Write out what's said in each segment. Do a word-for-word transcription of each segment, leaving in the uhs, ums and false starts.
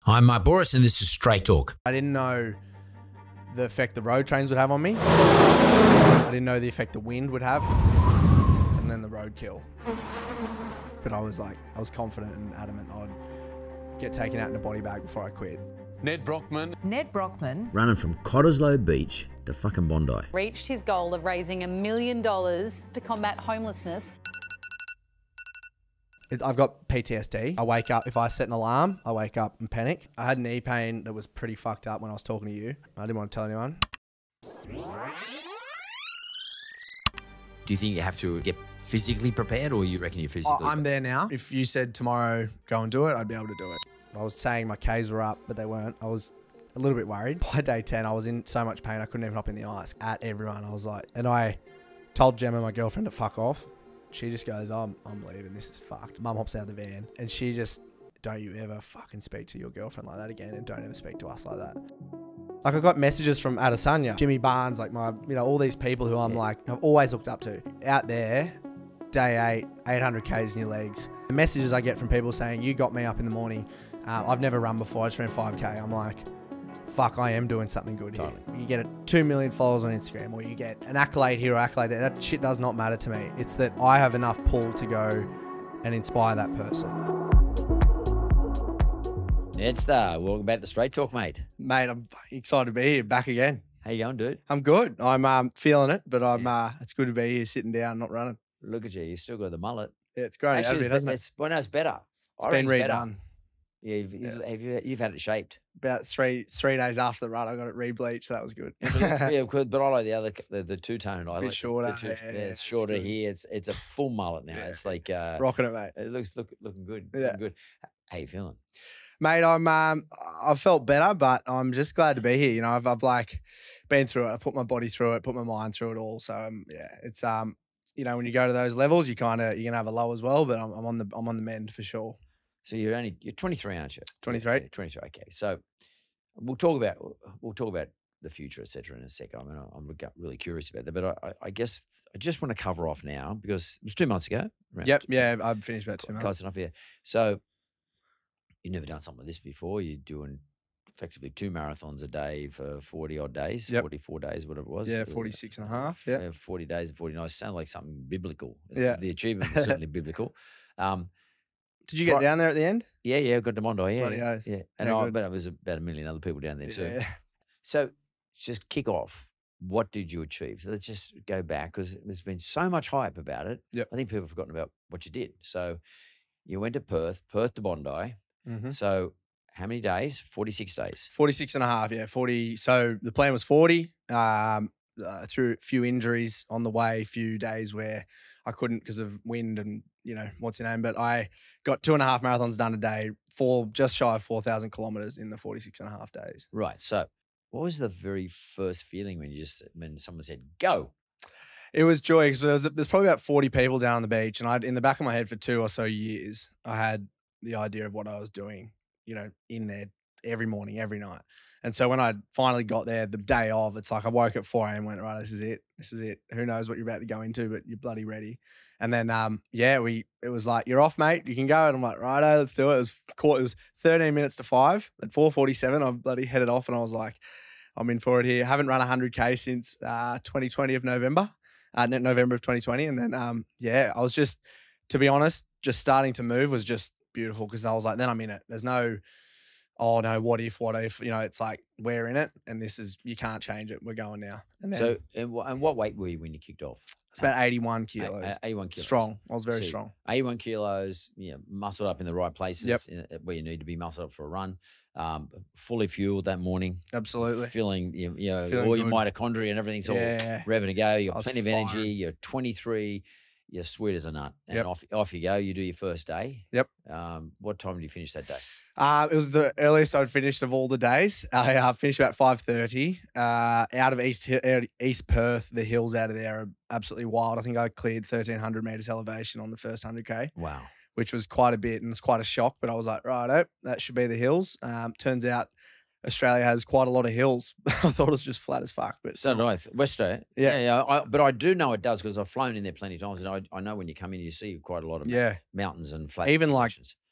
I'm Mark Bouris and this is Straight Talk. I didn't know the effect the road trains would have on me. I didn't know the effect the wind would have. And then the roadkill. But I was like, I was confident and adamant I'd get taken out in a body bag before I quit. Nedd Brockmann. Nedd Brockmann. Running from Cottesloe Beach to fucking Bondi. Reached his goal of raising a million dollars to combat homelessness. It, I've got P T S D. I wake up, if I set an alarm, I wake up and panic. I had knee pain that was pretty fucked up when I was talking to you. I didn't want to tell anyone. Do you think you have to get physically prepared or you reckon you're physically Oh, I'm there now. If you said tomorrow, go and do it, I'd be able to do it. I was saying my Ks were up, but they weren't. I was a little bit worried. By day ten, I was in so much pain, I couldn't even hop in the ice. At everyone, I was like, and I told Gemma, my girlfriend, to fuck off. She just goes, oh, I'm, I'm leaving, this is fucked. Mum hops out of the van and she just, don't you ever fucking speak to your girlfriend like that again and don't ever speak to us like that. Like I got messages from Adesanya, Jimmy Barnes, like my, you know, all these people who I'm yeah. like, I've always looked up to. Out there, day eight, eight hundred Ks in your legs. The messages I get from people saying, you got me up in the morning. Uh, I've never run before, I just ran five K. I'm like, fuck, I am doing something good here. Totally. You get a two million followers on Instagram or you get an accolade here or accolade there. That shit does not matter to me. It's that I have enough pull to go and inspire that person. Ned Star, welcome back to Straight Talk, mate. Mate, I'm excited to be here, back again. How you going, dude? I'm good. I'm um, feeling it, but I'm. Yeah. Uh, it's good to be here, sitting down, not running. Look at you, you still got the mullet. Yeah, it's grown Actually, out a bit, hasn't it? It's, well, no, it's better. It's been redone. Better. Yeah, you've, you've, Yeah. Have you, you've had it shaped. About three three days after the run, I got it re-bleached. So that was good. Yeah, but, it's- yeah, good, but I like the other, the, the two-tone. I Bit like shorter, The two, yeah, yeah, yeah, it's it's shorter good. here. It's it's a full mullet now. Yeah. It's like uh, Rocking it, mate. it looks look, looking good. Yeah. Looking good. How you feeling? Mate, I'm um, I've felt better, but I'm just glad to be here. You know, I've I've like been through it. I've put my body through it, put my mind through it all. So um, yeah, it's um, you know, when you go to those levels, you kind of you're gonna have a low as well. But I'm, I'm on the I'm on the mend for sure. So you're only you're twenty-three, aren't you? twenty-three. Yeah, twenty-three. Okay. So we'll talk about we'll talk about the future, et cetera, in a second. I mean, I'm really curious about that, but I, I guess I just want to cover off now because it was two months ago. Yep. Yeah, I've finished about two months. Close enough, yeah. So you've never done something like this before. You're doing effectively two marathons a day for forty odd days, Yep. forty-four days, whatever it was. Yeah, forty-six and a half. Yeah. Yeah, forty days and forty nights. Sound like something biblical. It's- Yeah. The achievement was certainly biblical. Um, Did you get Pri- down there at the end? yeah, yeah, got to Bondi, yeah. Bloody oath. Yeah. And Yeah, I good. bet there was about a million other people down there too. Yeah. So just kick off. What did you achieve? So let's just go back because there's been so much hype about it. Yep. I think people have forgotten about what you did. So you went to Perth, Perth to Bondi. Mm-hmm. So how many days? forty-six days. forty-six and a half, yeah, forty. So the plan was forty, um, uh, through a few injuries on the way, a few days where I couldn't because of wind and, you know, what's your name. But I got two and a half marathons done a day, four, just shy of four thousand kilometers in the forty-six and a half days. Right. So what was the very first feeling when you just, when someone said, go? It was joy because there's, there's probably about forty people down on the beach. And I'd, in the back of my head for two or so years, I had the idea of what I was doing, you know, in there every morning, every night. And so when I finally got there the day of, it's like I woke at four a m and went, right, this is it. This is it. Who knows what you're about to go into, but you're bloody ready. And then, um, yeah, we it was like, you're off, mate. You can go. And I'm like, righto, let's do it. It was, it was thirteen minutes to five. At four forty-seven, I bloody headed off and I was like, I'm in for it here. Haven't run one hundred K since uh, twenty twenty of November, uh, November of twenty twenty. And then, um, yeah, I was just, to be honest, just starting to move was just beautiful because I was like, then I'm in it. There's no, oh no, what if, what if, you know, it's like we're in it and this is, you can't change it. We're going now. And then So, and, wha- and what weight were you when you kicked off? it's about eighty-one A- kilos. a- eighty-one kilos. Strong. I was very So, strong. eighty-one kilos, you know, muscled up in the right places Yep. in, where you need to be muscled up for a run. Um, fully fueled that morning. Absolutely. Feeling, you you know, Feeling all your good. mitochondria and everything's all Yeah. revving to go. You I got was plenty of energy. firing. You're twenty-three. You're sweet as a nut. And Yep. off off you go. You do your first day. Yep. Um, what time did you finish that day? Uh, it was the earliest I'd finished of all the days. I uh, finished about five thirty. Uh, out of East Hi- out of East Perth, the hills out of there are absolutely wild. I think I cleared thirteen hundred meters elevation on the first one hundred K, Wow. which was quite a bit and it's quite a shock. But I was like, righto, that should be the hills. Um, turns out Australia has quite a lot of hills. I thought it was just flat as fuck. But So did I. West Australia. Yeah. Yeah, yeah. I, but I do know it does because I've flown in there plenty of times, and I, I know when you come in, you see quite a lot of yeah, mountains and flat. Even like- sections.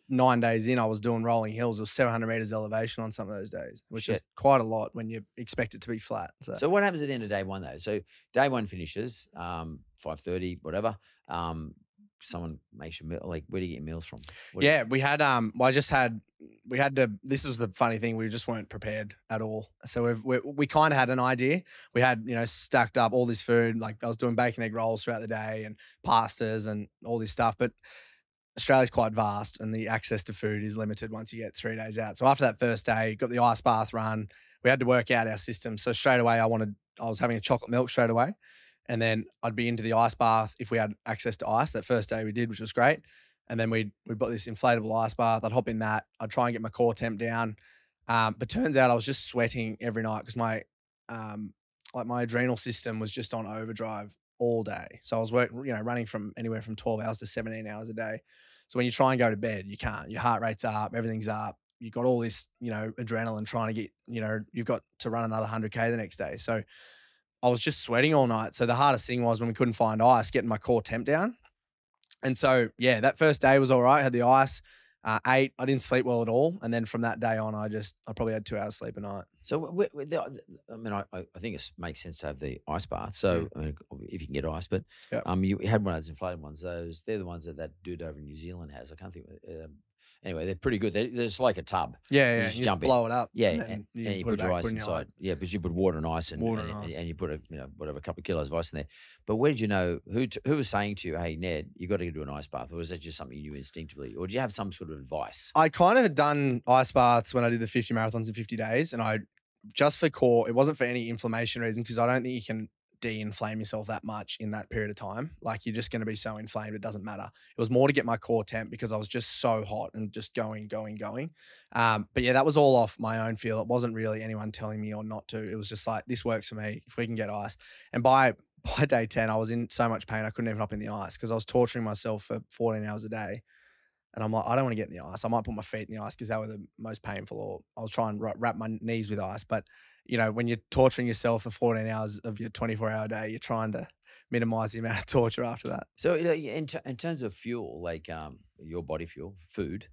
nine days in, I was doing rolling hills. It was seven hundred meters elevation on some of those days, which Shit. is quite a lot when you expect it to be flat. So, So what happens at the end of day one though? So day one finishes, um, five thirty, whatever. Um, someone makes your meal. Like, where do you get your meals from? What do you- yeah, we had, um, well, I just had, we had to, this was the funny thing. We just weren't prepared at all. So we've, we, we kind of had an idea. We had, you know, stacked up all this food. Like I was doing bacon, egg rolls throughout the day and pastas and all this stuff. But Australia's quite vast and the access to food is limited once you get three days out. So after that first day, got the ice bath run, we had to work out our system. So straight away, I wanted, I was having a chocolate milk straight away. And then I'd be into the ice bath if we had access to ice. That first day we did, which was great. And then we'd, we'd got this inflatable ice bath. I'd hop in that. I'd try and get my core temp down. Um, but turns out I was just sweating every night because my, um, like my adrenal system was just on overdrive all day. So I was working, you know, running from anywhere from twelve hours to seventeen hours a day. So when you try and go to bed, you can't. Your heart rate's up, everything's up. You've got all this, you know, adrenaline trying to get, you know, you've got to run another one hundred K the next day. So I was just sweating all night. So the hardest thing was when we couldn't find ice, getting my core temp down. And so, yeah, that first day was all right. I had the ice, uh, ate. I didn't sleep well at all. And then from that day on, I just, I probably had two hours sleep a night. So, w- w- the- I mean, I, I think it makes sense to have the ice bath. So, I mean, if you can get ice, but Yep. um, you had one of those inflated ones. Those they're the ones that that dude over in New Zealand has. I can't think. Um, anyway, they're pretty good. They're, they're just like a tub. Yeah, You yeah. just You jump just in. blow it up. Yeah, and, and, then and, you you put, put, it your back, ice put in your inside. Yeah, because you put water and ice and Water and, and and, ice. and you put a you know whatever a couple of kilos of ice in there. But where did you know who t- who was saying to you, "Hey, Ned, you got to do an ice bath," or was that just something you knew instinctively, or did you have some sort of advice? I kind of had done ice baths when I did the fifty marathons in fifty days. And I, just for core, it wasn't for any inflammation reason because I don't think you can de-inflame yourself that much in that period of time. Like you're just going to be so inflamed, it doesn't matter. It was more to get my core temp because I was just so hot and just going, going, going. Um, but yeah, that was all off my own feel. It wasn't really anyone telling me or not to. It was just like, this works for me if we can get ice. And by, by day ten, I was in so much pain, I couldn't even hop in the ice because I was torturing myself for fourteen hours a day. And I'm like, I don't want to get in the ice. I might put my feet in the ice because they were the most painful, or I'll try and wrap my knees with ice. But, you know, when you're torturing yourself for fourteen hours of your twenty-four hour day, you're trying to minimize the amount of torture after that. So, you know, in, t- in terms of fuel, like um, your body fuel, food,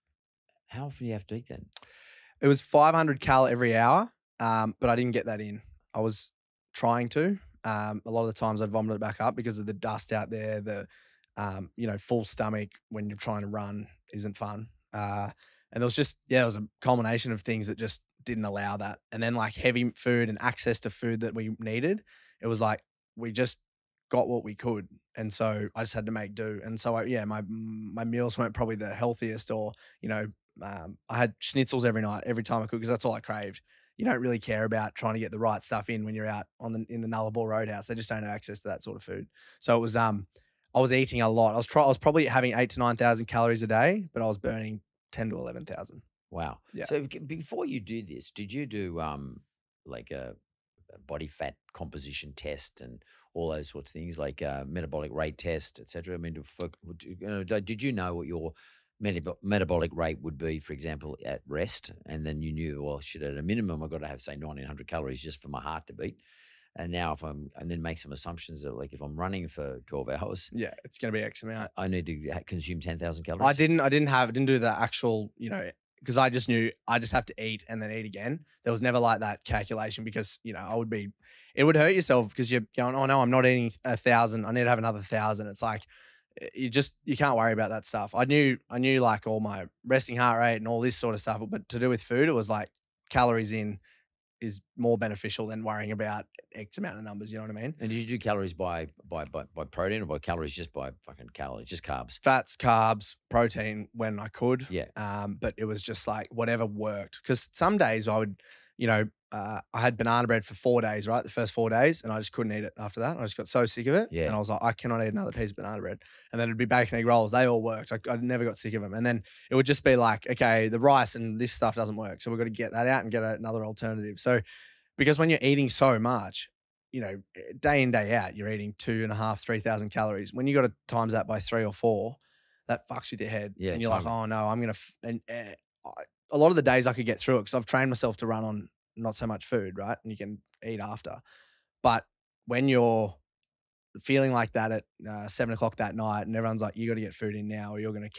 how often do you have to eat then? It was five hundred cal every hour, um, but I didn't get that in. I was trying to. Um, a lot of the times I'd vomit it back up because of the dust out there, the Um, you know, full stomach when you're trying to run isn't fun. Uh, and there was just, yeah, it was a culmination of things that just didn't allow that. And then like heavy food and access to food that we needed, it was like, we just got what we could. And so I just had to make do. And so I, yeah, my, my meals weren't probably the healthiest, or, you know, um, I had schnitzels every night, every time I could, because that's all I craved. You don't really care about trying to get the right stuff in when you're out on the, in the Nullarbor Roadhouse. They just don't have access to that sort of food. So it was, um, I was eating a lot. I was try, I was probably having eight to nine thousand calories a day, but I was burning ten to eleven thousand. Wow. Yeah. So b- before you do this, did you do um like a, a body fat composition test and all those sorts of things, like uh, metabolic rate test, et cetera? I mean, to, for, you know, did you know what your metab- metabolic rate would be, for example, at rest? And then you knew, well, shit, at a minimum, I've got to have, say, nineteen hundred calories just for my heart to beat. And now if I'm, and then make some assumptions that like if I'm running for twelve hours, Yeah, it's going to be X amount. I need to ha- consume ten thousand calories. I didn't, I didn't have, I didn't do the actual, you know, because I just knew I just have to eat and then eat again. There was never like that calculation because, you know, I would be, it would hurt yourself because you're going, oh no, I'm not eating a thousand. I need to have another thousand. It's like, you just, you can't worry about that stuff. I knew, I knew like all my resting heart rate and all this sort of stuff, but to do with food, it was like calories in is more beneficial than worrying about X amount of numbers. You know what I mean? And did you do calories by by by, by protein or by calories just by fucking calories, just carbs? Fats, carbs, protein when I could. Yeah. Um, but it was just like whatever worked. Because some days I would, you know, uh, I had banana bread for four days, right? The first four days, and I just couldn't eat it after that. I just got so sick of it. Yeah. And I was like, I cannot eat another piece of banana bread. And then it'd be bacon, egg rolls. They all worked. I, I never got sick of them. And then it would just be like, okay, the rice and this stuff doesn't work. So we've got to get that out and get another alternative. So because when you're eating so much, you know, day in, day out, you're eating two and a half, three thousand calories. When you got to times that by three or four, that fucks with your head. Yeah, and you're like, totally. oh no, I'm gonna. F-. And uh, I, a lot of the days I could get through it because I've trained myself to run on not so much food, right? And you can eat after. But when you're feeling like that at uh, seven o'clock that night, and everyone's like, you got to get food in now, or you're gonna keep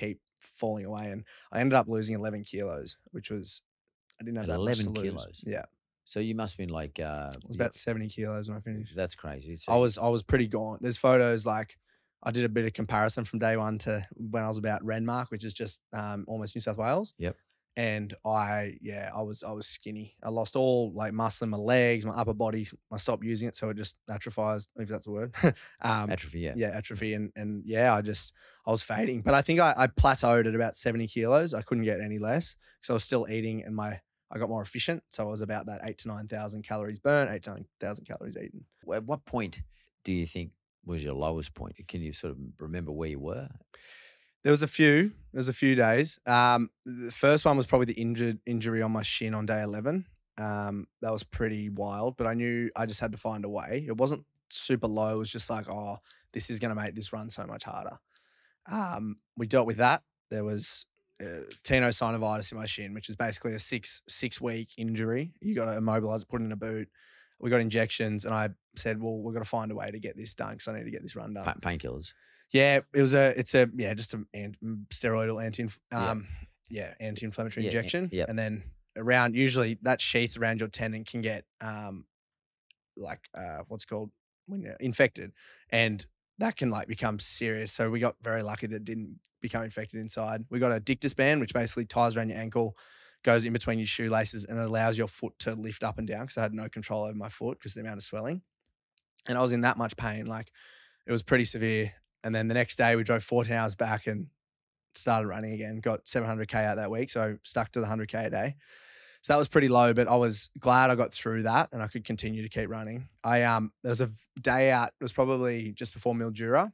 falling away. And I ended up losing eleven kilos, which was, I didn't have that much to eleven lose. kilos. Yeah. So you must have been like, uh, It was about seventy kilos when I finished. That's crazy. So I was, I was pretty gaunt. There's photos like, I did a bit of comparison from day one to when I was about Renmark, which is just um, almost New South Wales. Yep. And I, yeah, I was, I was skinny. I lost all like muscle in my legs, my upper body. I stopped using it, so it just atrophies, if that's a word. um, atrophy, yeah. Yeah, atrophy, and and yeah, I just, I was fading. But I think I, I plateaued at about seventy kilos. I couldn't get any less because I was still eating, and my, I got more efficient. So I was about that eight to nine thousand calories burnt, eight to nine thousand calories eaten. At what point do you think was your lowest point? Can you sort of remember where you were? There was a few. There was a few days. Um, the first one was probably the injured injury on my shin on day eleven. Um, that was pretty wild, but I knew I just had to find a way. It wasn't super low. It was just like, oh, this is going to make this run so much harder. Um, we dealt with that. There was uh, tenosynovitis in my shin, which is basically a six six week injury. You got to immobilize it, put it in a boot. We got injections, and I said, well, we've got to find a way to get this done because I need to get this run done. Pa- painkillers. Yeah, it was a, it's a, yeah, just a an, steroidal anti, um, yeah, yeah anti-inflammatory Yeah, injection. yeah. And then around, usually that sheath around your tendon can get, um, like, uh, what's it called when you're infected, and that can like become serious. So we got very lucky that it didn't become infected inside. We got a dictus band, which basically ties around your ankle, goes in between your shoelaces, and it allows your foot to lift up and down because I had no control over my foot because of the amount of swelling. And I was in that much pain. Like, it was pretty severe. And then the next day we drove fourteen hours back and started running again, got seven hundred K out that week. So stuck to the one hundred K a day. So that was pretty low, but I was glad I got through that and I could continue to keep running. I, um, there was a day out, it was probably just before Mildura.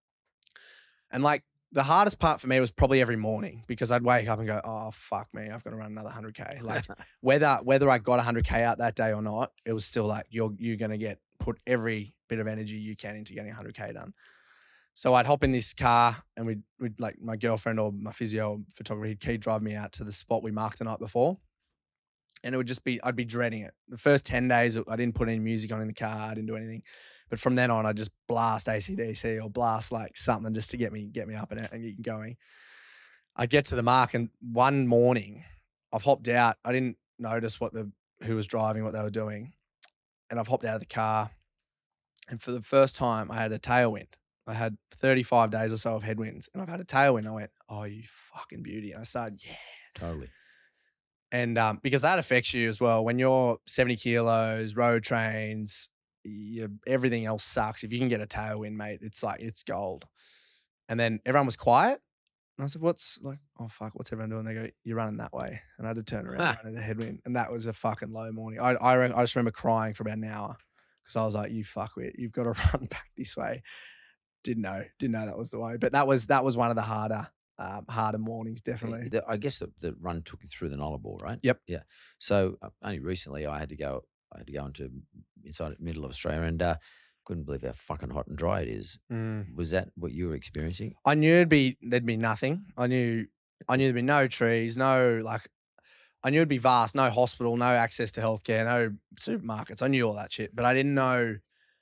And like the hardest part for me was probably every morning because I'd wake up and go, oh, fuck me, I've got to run another one hundred K. Like whether, whether I got one hundred K out that day or not, it was still like, you're, you're going to get, put every bit of energy you can into getting one hundred K done. So I'd hop in this car and we'd, we'd like my girlfriend or my physio or photographer, he'd keep driving me out to the spot we marked the night before. And it would just be, I'd be dreading it. The first ten days, I didn't put any music on in the car. I didn't do anything. But from then on, I just blast A C D C or blast like something just to get me, get me up and, and get going. I get to the mark and one morning I've hopped out. I didn't notice what the, who was driving, what they were doing. And I've hopped out of the car. And for the first time I had a tailwind. I had thirty-five days or so of headwinds and I've had a tailwind. I went, oh, you fucking beauty. And I started, yeah. Totally. And um, because that affects you as well. When you're seventy kilos, road trains, you, everything else sucks. If you can get a tailwind, mate, it's like, it's gold. And then everyone was quiet. And I said, what's like, oh, fuck, what's everyone doing? They go, you're running that way. And I had to turn around and run in the headwind. And that was a fucking low morning. I I, I just remember crying for about an hour because I was like, you fuckwit, you've got to run back this way. Didn't know, didn't know that was the way. But that was that was one of the harder, um, harder mornings, definitely. The- I guess the, the run took you through the Nullarbor, right? Yep. Yeah. So uh, only recently I had to go. I had to go into inside the middle of Australia and uh, couldn't believe how fucking hot and dry it is. Mm. Was that what you were experiencing? I knew it'd be there'd be nothing. I knew I knew there'd be no trees, no like. I knew it'd be vast, no hospital, no access to healthcare, no supermarkets. I knew all that shit, but I didn't know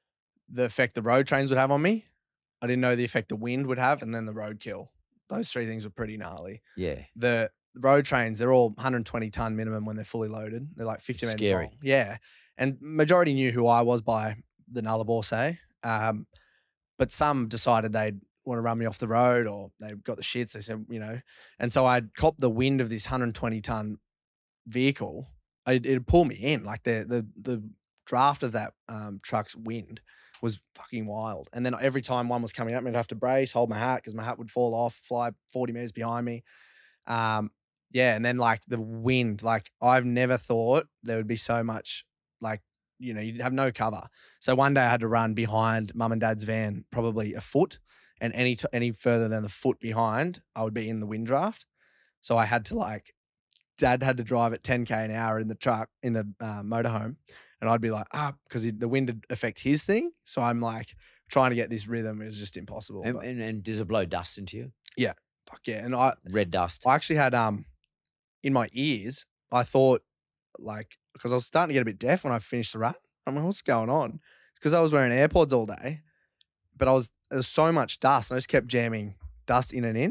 the effect the road trains would have on me. I didn't know the effect the wind would have, and then the roadkill. Those three things were pretty gnarly. Yeah. The road trains, they're all one hundred twenty ton minimum when they're fully loaded. They're like fifty meters Scary. long. Yeah. And majority knew who I was by the Nullarbor, say. Um, but some decided they'd want to run me off the road or they got the shits. They said, you know. And so I'd cop the wind of this one hundred twenty ton vehicle. It, it'd pull me in. Like the the the draft of that um, truck's wind was fucking wild. And then every time one was coming up, I'd have to brace, hold my hat because my hat would fall off, fly forty meters behind me. Um, yeah. And then like the wind, like I've never thought there would be so much like, you know, you'd have no cover. So one day I had to run behind mum and dad's van, probably a foot, and any, t- any further than the foot behind, I would be in the wind draft. So I had to like, dad had to drive at ten K an hour in the truck, in the uh, motorhome. And I'd be like, ah, because the wind would affect his thing. So I'm like trying to get this rhythm is just impossible. And, but and, and does it blow dust into you? yeah, fuck yeah. And I, Red dust. I actually had um in my ears, I thought like, because I was starting to get a bit deaf when I finished the run. I'm like, what's going on? It's because I was wearing AirPods all day, but I was, there was so much dust. And I just kept jamming dust in and in.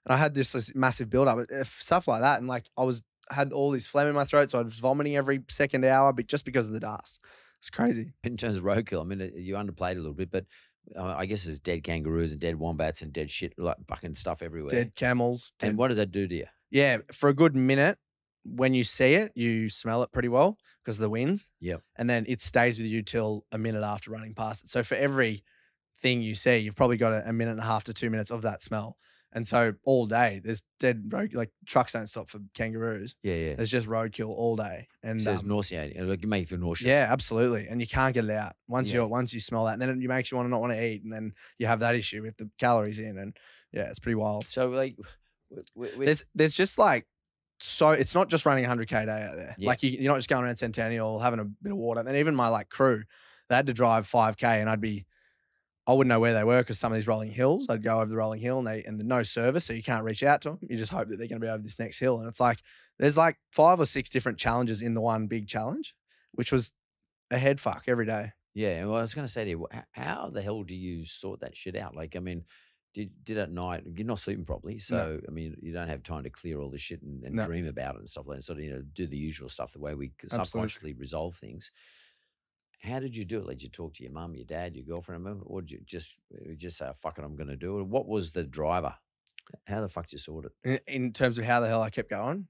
And I had this, this massive build up, stuff like that. And like I was, had all this phlegm in my throat. So I was vomiting every second hour, but just because of the dust. It's crazy. In terms of roadkill, I mean, you underplayed a little bit, but uh, I guess there's dead kangaroos and dead wombats and dead shit, like fucking stuff everywhere. Dead camels. Dead. And what does that do to you? Yeah, for a good minute, when you see it, you smell it pretty well because of the winds. Yep. And then it stays with you till a minute after running past it. So for every thing you see, you've probably got a, a minute and a half to two minutes of that smell. And so all day, there's dead road, like trucks don't stop for kangaroos. Yeah, yeah. There's just roadkill all day. And so it's um, nauseating. It can make you feel nauseous. yeah, absolutely. And you can't get it out. Once Yeah. you once you smell that, and then it makes you want to not want to eat. And then you have that issue with the calories in. And yeah, it's pretty wild. So like, with, with, There's there's just like, so it's not just running a one hundred K a day out there. Yeah. Like you, you're not just going around Centennial having a bit of water. And then even my like crew, they had to drive five K and I'd be, I wouldn't know where they were because some of these rolling hills, I'd go over the rolling hill and they and the no service, so you can't reach out to them. You just hope that they're going to be over this next hill. And it's like, there's like five or six different challenges in the one big challenge, which was a head fuck every day. yeah, well, I was going to say to you, h- how the hell do you sort that shit out? Like, I mean, did did at night, you're not sleeping properly, so I mean, you don't have time to clear all the shit and, and No. dream about it and stuff like that. Sort of, you know, do the usual stuff the way we Absolutely. subconsciously resolve things. How did you do it? Like, did you talk to your mum, your dad, your girlfriend, or did you just you just say, oh, "Fuck it, I'm going to do it"? What was the driver? How the fuck did you sort it? In, in terms of how the hell I kept going,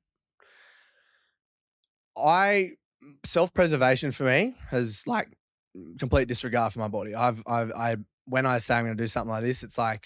I self-preservation for me has like complete disregard for my body. I've I've I when I say I'm going to do something like this, it's like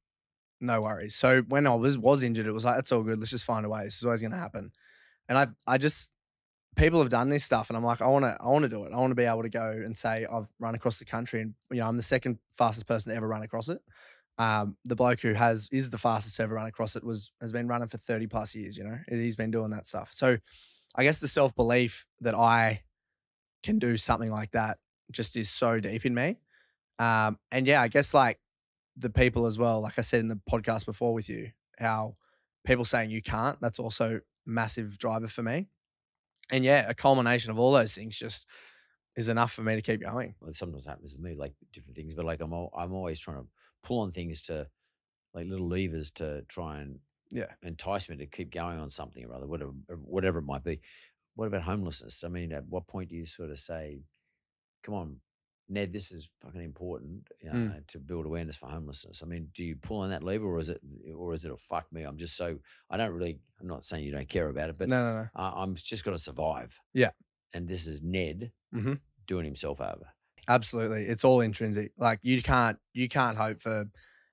no worries. So when I was was injured, it was like it's all good. Let's just find a way. This is always going to happen. And I I just people have done this stuff, and I'm like I want to I want to do it. I want to be able to go and say I've run across the country, and you know I'm the second fastest person to ever run across it. Um, the bloke who has is the fastest to ever run across it was has been running for thirty plus years. You know, he's been doing that stuff. So I guess the self belief that I can do something like that just is so deep in me. Um, and yeah, I guess like the people as well, like I said in the podcast before with you, how people saying you can't, that's also massive driver for me. And yeah, a culmination of all those things just is enough for me to keep going. Well, it sometimes happens with me, like different things, but like I'm al- I'm always trying to pull on things to like little levers to try and Yeah. entice me to keep going on something or other, whatever whatever it might be. What about homelessness? I mean, at what point do you sort of say, come on, Ned, this is fucking important uh, Mm. to build awareness for homelessness? I mean, do you pull on that lever, or is it, or is it a fuck me? I'm just so, I don't really, I'm not saying you don't care about it, but No, no, no. uh, I'm just got to survive. Yeah. And this is Ned Mhm. doing himself over. Absolutely. It's all intrinsic. Like you can't, you can't hope for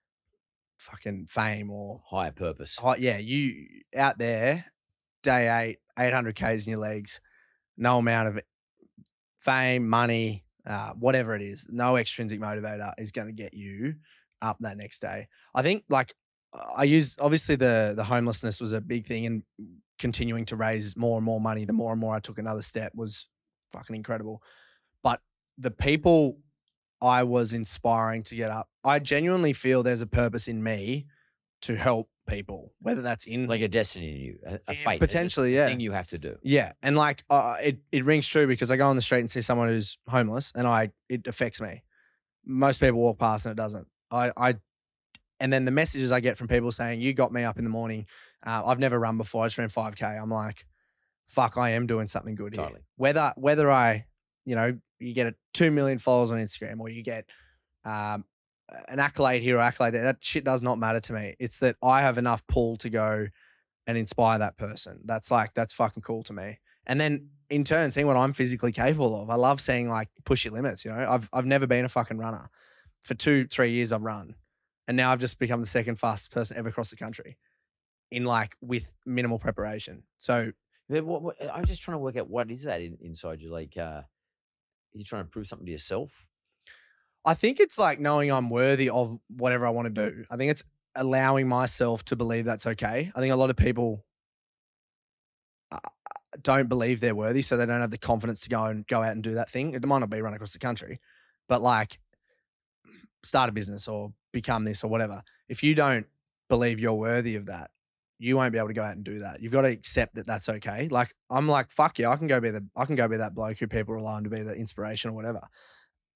fucking fame or Higher purpose. Hi- yeah, you out there, day eight, eight hundred Ks in your legs, no amount of fame, money, uh, whatever it is, no extrinsic motivator is going to get you up that next day. I think like I used, obviously the the homelessness was a big thing, and continuing to raise more and more money, the more and more I took another step was fucking incredible. But the people I was inspiring to get up, I genuinely feel there's a purpose in me to help people, whether that's in Like a destiny in you, a, a Yeah, fate. potentially, a yeah. thing you have to do. yeah, and like uh, it it rings true because I go on the street and see someone who's homeless, and I it affects me. Most people walk past and it doesn't. I I and then the messages I get from people saying, "You got me up in the morning. Uh, I've never run before. I just ran five K." I'm like, "Fuck, I am doing something good here." Totally. Whether whether I, you know, you get a two million followers on Instagram or you get um, an accolade here or accolade there, that shit does not matter to me. It's that I have enough pull to go and inspire that person. That's like, that's fucking cool to me. And then in turn, seeing what I'm physically capable of. I love seeing like push your limits, you know. I've I've never been a fucking runner. For two, three years I've run. And now I've just become the second fastest person ever across the country in like with minimal preparation. So But what, what, I'm just trying to work out what is that in, inside you. Like, uh, you trying to prove something to yourself? I think it's like knowing I'm worthy of whatever I want to do. I think it's allowing myself to believe that's okay. I think a lot of people uh, don't believe they're worthy, so they don't have the confidence to go and go out and do that thing. It might not be run across the country, but like start a business or become this or whatever. If you don't believe you're worthy of that, you won't be able to go out and do that. You've got to accept that that's okay. Like I'm like, fuck yeah, I can go be the, I can go be that bloke who people rely on to be the inspiration or whatever.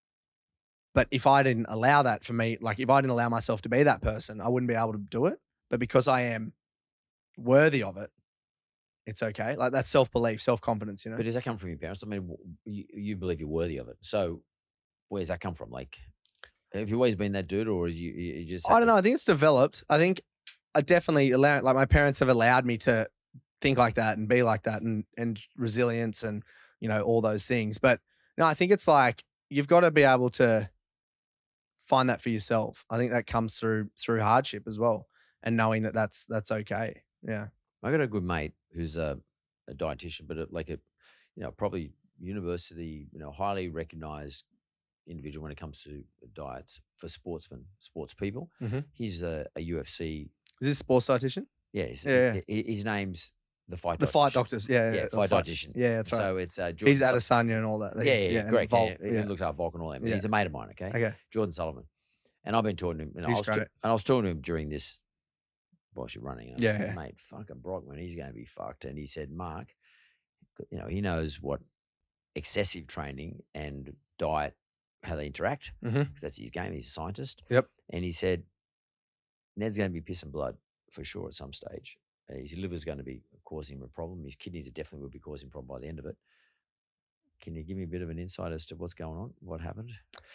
But if I didn't allow that for me, like if I didn't allow myself to be that person, I wouldn't be able to do it. but because I am worthy of it, it's okay. Like that's self-belief, self-confidence, you know? But does that come from your parents? I mean, you, you believe you're worthy of it. So where's that come from? Like, have you always been that dude, or is you, you just? I don't know. I think it's developed. I think I definitely allow, like my parents have allowed me to think like that and be like that, and and resilience and, you know, all those things. But no, I think it's like you've got to be able to find that for yourself. I think that comes through through hardship as well, and knowing that that's that's okay. Yeah. I got a good mate who's a, a dietitian, but a, like a, you know, probably university, you know, highly recognized individual when it comes to diets for sportsmen, sports people. Mm-hmm. He's a, a U F C. Is this a sports dietitian? Yeah, he's, yeah, he, his name's the fight. The dietitian. fight doctors. Yeah, yeah, yeah fight dietitian. Yeah, that's right. So it's uh, Jordan. He's Adesanya and all that. Yeah, He's, yeah, yeah, and correct. Volk, yeah, he yeah. looks after Volk and all that. But Yeah. he's a mate of mine. Okay, Okay. Jordan Sullivan, and I've been talking to him. You know, I He's was ta- great. and I was talking to him during this whilst you're running. I Yeah, said, yeah. mate, fucking Brockmann, he's going to be fucked. And he said, Mark, you know, he knows what excessive training and diet, how they interact, because Mm-hmm. that's his game. He's a scientist. Yep. And he said, Ned's going to be pissing blood for sure at some stage. Uh, his liver's going to be causing him a problem. His kidneys are definitely will be causing a problem by the end of it. Can you give me a bit of an insight as to what's going on? What happened?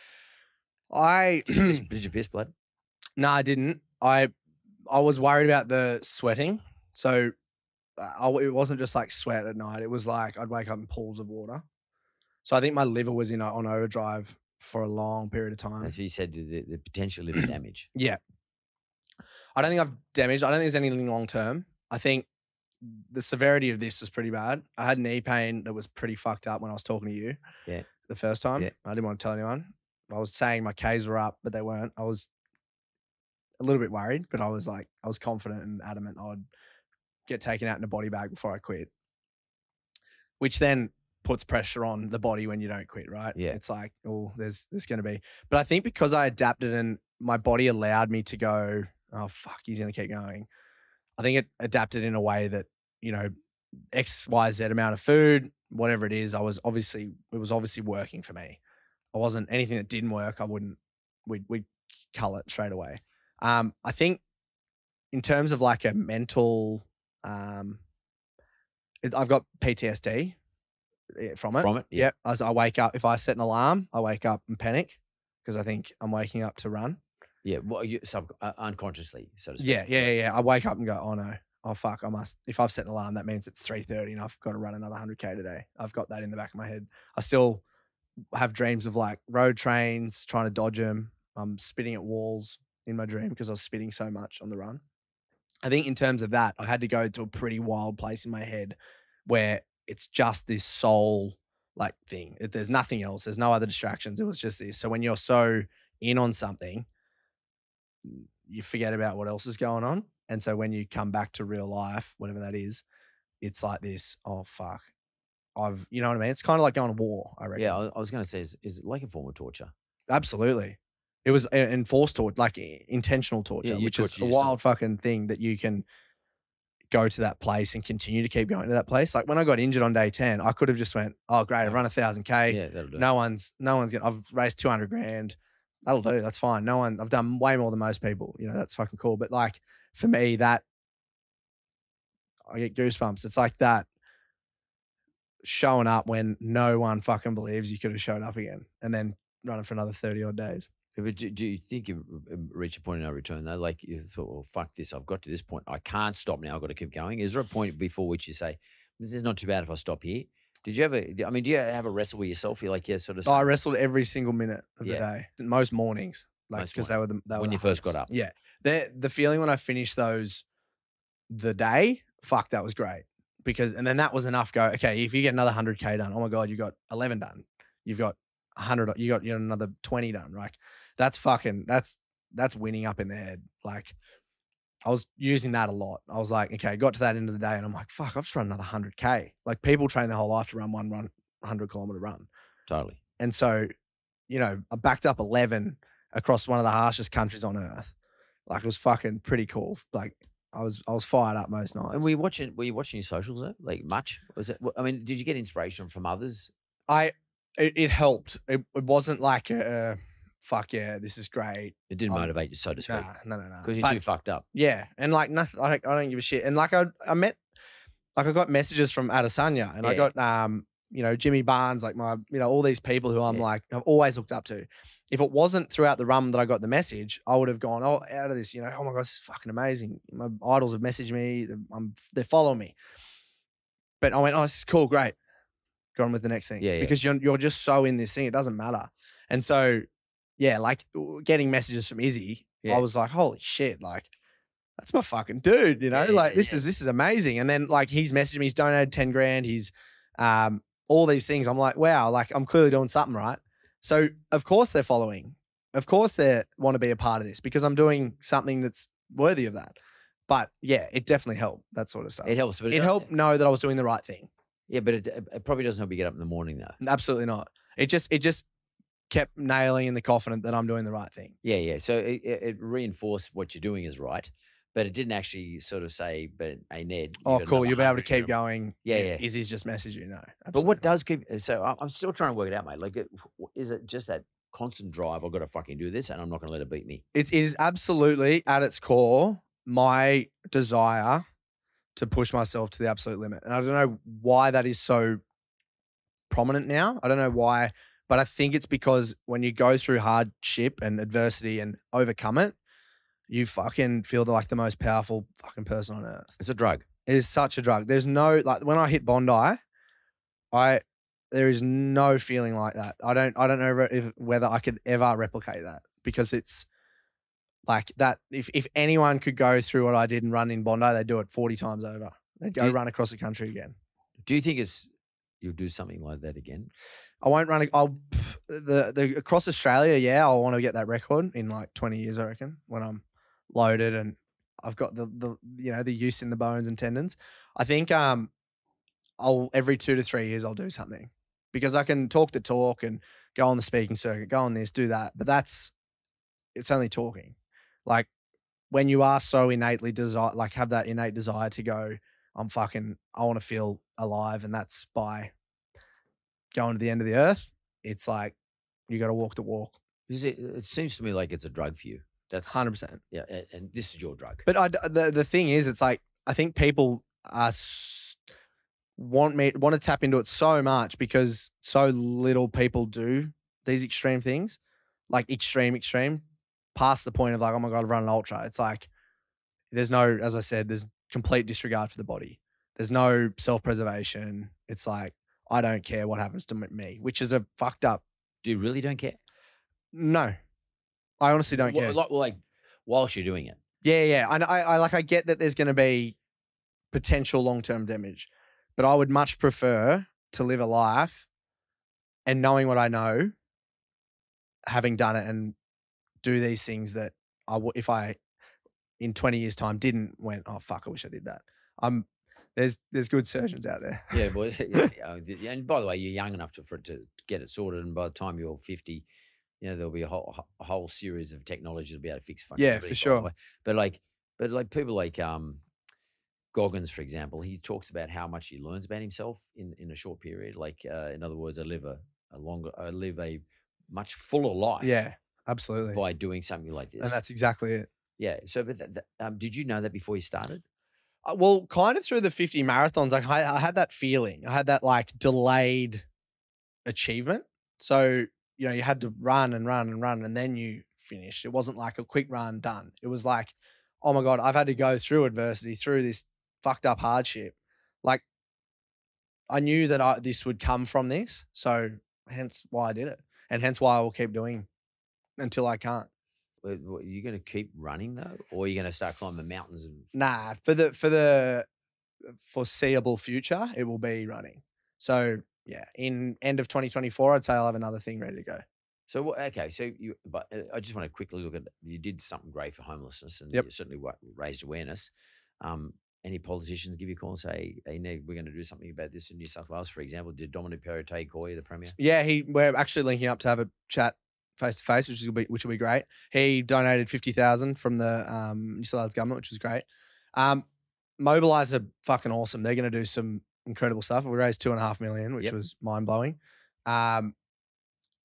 I Did you piss, did you piss blood? no, I didn't. I I was worried about the sweating, so uh, I, it wasn't just like sweat at night. It was like I'd wake up in pools of water. So I think my liver was in on overdrive for a long period of time. That's what you said, the, the potential liver damage. Yeah. I don't think I've damaged. I don't think there's anything long term. I think the severity of this was pretty bad. I had knee pain that was pretty fucked up when I was talking to you. Yeah. The first time. Yeah. I didn't want to tell anyone. I was saying my Ks were up, but they weren't. I was a little bit worried, but I was like, I was confident and adamant I'd get taken out in a body bag before I quit. Which then puts pressure on the body when you don't quit, right? Yeah. It's like, oh, there's there's gonna be. But I think because I adapted and my body allowed me to go, oh fuck, he's gonna keep going. I think it adapted in a way that, you know, X, Y, Z amount of food, whatever it is, I was obviously it was obviously working for me. I wasn't anything that didn't work, I wouldn't we'd we'd cull it straight away. Um, I think in terms of like a mental um it, I've got P T S D from it. From it, yeah. Yep. As I wake up, if I set an alarm, I wake up and panic because I think I'm waking up to run. Yeah, well, you, sub, uh, unconsciously, so to speak. Yeah, yeah, yeah, yeah. I wake up and go, oh no, oh fuck, I must. If I've set an alarm, that means it's three thirty and I've got to run another one hundred K today. I've got that in the back of my head. I still have dreams of like road trains, trying to dodge them. I'm spitting at walls in my dream because I was spitting so much on the run. I think in terms of that, I had to go to a pretty wild place in my head where it's just this soul like thing. It, there's nothing else. There's no other distractions. It was just this. So when you're so in on something, you forget about what else is going on. And so when you come back to real life, whatever that is, it's like this, oh, fuck. I've, you know what I mean? It's kind of like going to war, I reckon. Yeah, I, I was going to say, is, is it like a form of torture? Absolutely. It was an enforced torture, like intentional torture, Yeah, you which is torture a yourself. wild fucking thing that you can go to that place and continue to keep going to that place. Like when I got injured on day ten, I could have just went, oh, great, I've run a thousand K. Yeah, that'll do. No one's, no one's gonna, I've raised two hundred grand. That'll do. That's fine. No one, I've done way more than most people. You know, that's fucking cool. But like for me, that, I get goosebumps. It's like that showing up when no one fucking believes you could have showed up again and then running for another thirty odd days. Yeah, but do, do you think you reach a point of no return though? Like you thought, well, fuck this. I've got to this point. I can't stop now. I've got to keep going. Is there a point before which you say, this is not too bad if I stop here? Did you ever, I mean, do you have a wrestle with yourself? You're like, yeah, sort of. Oh, I wrestled every single minute of Yeah. the day, most mornings, like Most because they were the they were When the you first got hardest. up. Yeah, the the feeling when I finished those, the day, fuck, that was great because and then that was enough. Go, okay, if you get another hundred K done, oh my god, you got eleven done. You've got a hundred. You got you know, another twenty done. Like that's fucking that's that's winning up in the head. Like I was using that a lot. I was like, okay, got to that end of the day, and I'm like, fuck, I've just run another hundred K. Like people train their whole life to run one run. hundred kilometer run. Totally. And so, you know, I backed up eleven across one of the harshest countries on earth. Like it was fucking pretty cool. Like I was, I was fired up most nights. And were you watching, were you watching your socials though? Like much? Was it, I mean, did you get inspiration from others? I, it, it helped. It, it wasn't like a, fuck yeah, this is great. It didn't Um, motivate you, so to speak. Nah, no, no, no. Because you're But too fucked up. yeah, and like nothing, like I don't give a shit. And like I, I met, like I got messages from Adesanya, and I Yeah. got um, you know, Jimmy Barnes, like my, you know, all these people who I'm Yeah. like I've always looked up to. If it wasn't throughout the run that I got the message, I would have gone, oh, out of this, you know, oh my god, this is fucking amazing. My idols have messaged me, they're, I'm, they're following me. But I went, oh, this is cool, great. Go on with the next thing. Yeah, yeah. Because you're you're just so in this thing, it doesn't matter. And so, yeah, like getting messages from Izzy, Yeah. I was like, holy shit, like that's my fucking dude, you know, Yeah, like yeah, this yeah. is this is amazing. And then like he's messaged me, he's donated ten grand, he's um all these things. I'm like, wow, like I'm clearly doing something right. So of course they're following. Of course they want to be a part of this because I'm doing something that's worthy of that. But yeah, it definitely helped, that sort of stuff. It helps. But It helped know that I was doing the right thing. Yeah, but it, it probably doesn't help you get up in the morning, though. Absolutely not. It just it just kept nailing in the coffin that I'm doing the right thing. Yeah, yeah. So it, it it reinforced what you're doing is right, but it didn't actually sort of say, but hey, Ned. you Oh, got cool. another You'll be able to hundred keep here. going. Yeah, yeah. Izzy's just messaged you. No. But what absolutely. does keep, so I- I'm still trying to work it out, mate. Like, it, is it just that constant drive? I've got to fucking do this and I'm not going to let it beat me. It is absolutely at its core my desire to push myself to the absolute limit. And I don't know why that is so prominent now. I don't know why, but I think it's because when you go through hardship and adversity and overcome it, you fucking feel like the most powerful fucking person on earth. It's a drug. It is such a drug. There's no, like when I hit Bondi, I, there is no feeling like that. I don't, I don't know if, whether I could ever replicate that because it's like that. If, if anyone could go through what I did and run in Bondi, they'd do it forty times over. They'd go You- run across the country again. Do you think it's, you'll do something like that again? I won't run. I'll pff, the the across Australia. Yeah, I want to get that record in like twenty years. I reckon when I'm loaded and I've got the the you know the use in the bones and tendons. I think um I'll every two to three years I'll do something because I can talk the talk and go on the speaking circuit, go on this, do that. But that's it's only talking. Like when you are so innately desire, like have that innate desire to go. I'm fucking. I want to feel alive, and that's by going to the end of the earth. It's like you got to walk the walk. Is it, it seems to me like it's a drug for you. That's one hundred percent. Yeah, and, and this is your drug. But I, the the thing is, it's like I think people are s- want me want to tap into it so much because so little people do these extreme things, like extreme, extreme, past the point of like, oh my god, I've run an ultra. It's like there's no, as I said, there's complete disregard for the body. There's no self preservation. It's like I don't care what happens to me, which is a fucked up. Do you really don't care? No, I honestly don't Well, care. like, well, like whilst you're doing it. Yeah, yeah. I, I, I like. I get that there's going to be potential long term damage, but I would much prefer to live a life and knowing what I know, having done it, and do these things that I w- if I in twenty years time didn't went oh fuck I wish I did that. Um, there's there's good surgeons out there. Yeah, boy. Yeah, yeah. And by the way, you're young enough to, for it to get it sorted, and by the time you're fifty, you know there'll be a whole a whole series of technology to be able to fix. Fucking Yeah, everything, for by the sure. way. But like, but like people like um, Goggins, for example, he talks about how much he learns about himself in in a short period. Like, uh, in other words, I live a, a longer, I live a much fuller life. Yeah, absolutely. By doing something like this, And that's exactly it. yeah. So, but th- th- um, did you know that before you started? Uh, well, kind of through the fifty marathons, like I, I had that feeling. I had that like delayed achievement. So, you know, you had to run and run and run and then you finished. It wasn't like a quick run done. It was like, oh my God, I've had to go through adversity, through this fucked up hardship. Like I knew that I, this would come from this. So hence why I did it. And hence why I will keep doing until I can't. Are you going to keep running though, or are you going to start climbing mountains? And Nah, for the for the foreseeable future, it will be running. So yeah, in end of twenty twenty-four, I'd say I'll have another thing ready to go. So what- okay, so you, but uh, I just want to quickly look at you did something great for homelessness, and Yep. you certainly wa- raised awareness. Um, any politicians give you a call and say, "Hey, Ned, we're going to do something about this in New South Wales"? For example, did Dominic Perrottet call you, the Premier? Yeah, he we're actually linking up to have a chat face to face, which will be which will be great. He donated fifty thousand from the um, New South Wales government, which was great. Um, Mobilise are fucking awesome. They're going to do some incredible stuff. We raised two and a half million, which Yep. was mind blowing. Um,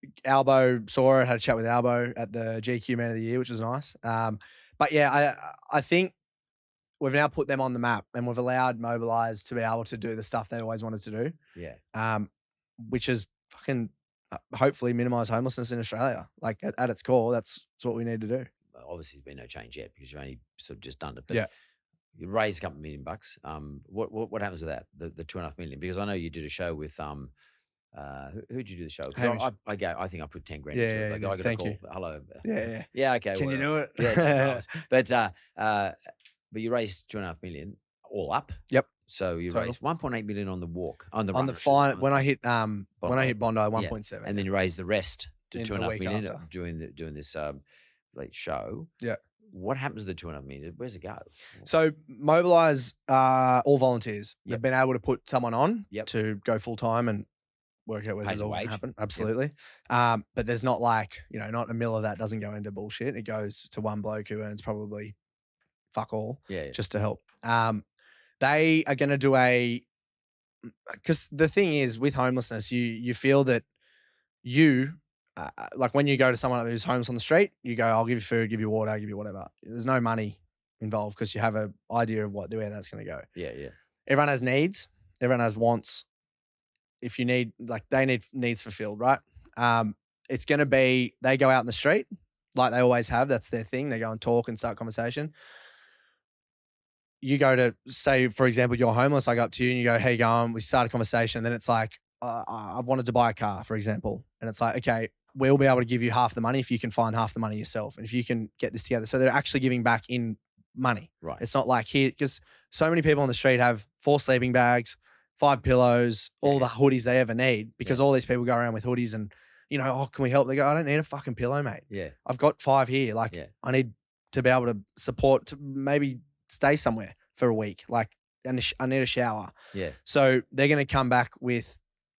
Albo saw it, had a chat with Albo at the G Q Man of the Year, which was nice. Um, but yeah, I I think we've now put them on the map and we've allowed Mobilise to be able to do the stuff they always wanted to do. Yeah. Um, which is fucking uh, hopefully minimise homelessness in Australia. Like at, at its core, that's, that's what we need to do. Obviously, there's been no change yet because you've only sort of just done it. But yeah. You raised a couple of million bucks. Um, what, what what happens with that? The the two and a half million? Because I know you did a show with um, uh, who who'd you do the show? 'Cause I, I, I go. I think I put ten grand yeah, into yeah, it. Like, yeah, I got thank a call. you. Hello. Yeah, yeah. Yeah. Okay. Can whatever. you do it? Yeah. but uh, uh, but you raised two and a half million all up. Yep. So you Total. raised one point eight million on the walk on the on run, the fine when I hit um Bondi. when I hit Bondi one point seven, yeah. and then you raised the rest to In two and the a half week million after. doing the, doing this um like show. Yeah. What happens to the two and a half million? Where's it go? So Mobilise uh all volunteers. Yep. They've been able to put someone on Yep. to go full time and work out where Pays this a all wage. happen. Absolutely. Yep. Um, but there's not like, you know, not a mill of that doesn't go into bullshit. It goes to one bloke who earns probably fuck all Yeah. yeah. just to help. Um, they are going to do a, because the thing is with homelessness, you you feel that you, uh, like when you go to someone who's homeless on the street, you go, I'll give you food, give you water, I'll give you whatever. There's no money involved because you have an idea of what where that's going to go. Yeah. Yeah. Everyone has needs. Everyone has wants. If you need, like they need needs fulfilled, right? Um, it's going to be, they go out in the street like they always have. That's their thing. They go and talk and start conversation. You go to say, for example, you're homeless. I go up to you and you go, hey, going, we start a conversation. And then it's like, uh, I've wanted to buy a car, for example. And it's like, okay, we'll be able to give you half the money if you can find half the money yourself. And if you can get this together. So they're actually giving back in money. Right. It's not like here, because so many people on the street have four sleeping bags, five pillows, all Yeah. the hoodies they ever need because Yeah. all these people go around with hoodies and, you know, oh, can we help? They go, I don't need a fucking pillow, mate. Yeah. I've got five here. Like Yeah. I need to be able to support, to maybe stay somewhere for a week. Like and a sh- I need a shower. Yeah. So they're going to come back with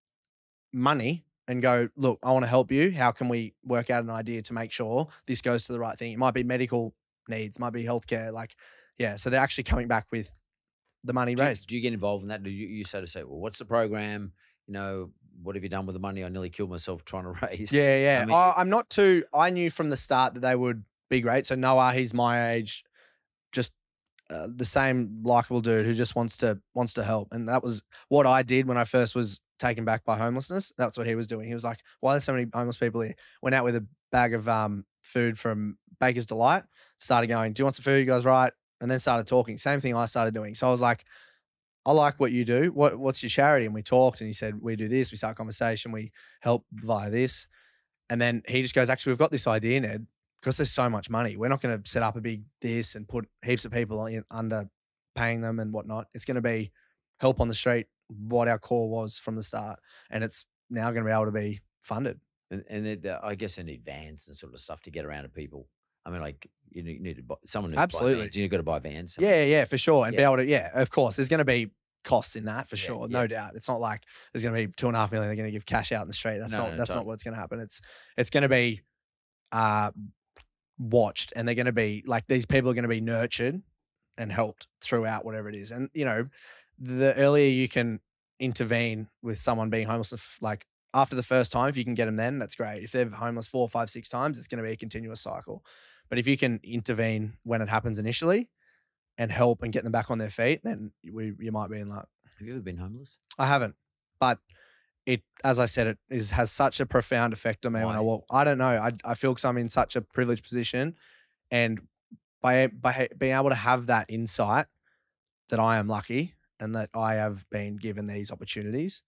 money and go, look, I want to help you. How can we work out an idea to make sure this goes to the right thing? It might be medical needs, might be healthcare. Like, yeah. So they're actually coming back with the money Do you, raised. do you get involved in that? Do you, you sort of say, well, what's the program? You know, what have you done with the money I nearly killed myself trying to raise? Yeah, yeah. I mean- I, I'm not too. I knew from the start that they would be great. So Noah, he's my age, just uh, the same likable dude who just wants to wants to help. And that was what I did when I first was taken back by homelessness. That's what he was doing. He was like, "Why are there so many homeless people here?" Went out with a bag of um food from Baker's Delight. Started going, "Do you want some food?" He goes, "Right," and then started talking. Same thing I started doing. So I was like, I like what you do. What What's your charity? And we talked and he said, we do this. We start a conversation. We help via this. And then he just goes, actually, we've got this idea, Ned, because there's so much money. We're not going to set up a big this and put heaps of people in, under paying them and whatnot. It's going to be help on the street, what our core was from the start. And it's now going to be able to be funded. And, and it, uh, I guess they need vans and sort of stuff to get around to people. I mean, like you need, you need to buy, someone needs Absolutely. To buy vans. You got to buy vans. Yeah, yeah, for sure. And be Yeah. able to, yeah, of course, there's going to be costs in that for Yeah, sure, yeah. no doubt. It's not like there's going to be two and a half million they're going to give cash out in the street. That's No, not no, that's not totally. what's going to happen. It's it's going to be uh, watched, and they're going to be like these people are going to be nurtured and helped throughout whatever it is. And you know, the earlier you can intervene with someone being homeless, like after the first time, if you can get them, then that's great. If they're homeless four, five, six times, it's going to be a continuous cycle. But if you can intervene when it happens initially and help and get them back on their feet, then we you might be in luck. Have you ever been homeless? I haven't, but it, as I said, it is has such a profound effect on me when I Why? walk. I don't know. I I feel because I'm in such a privileged position, and by by being able to have that insight that I am lucky and that I have been given these opportunities.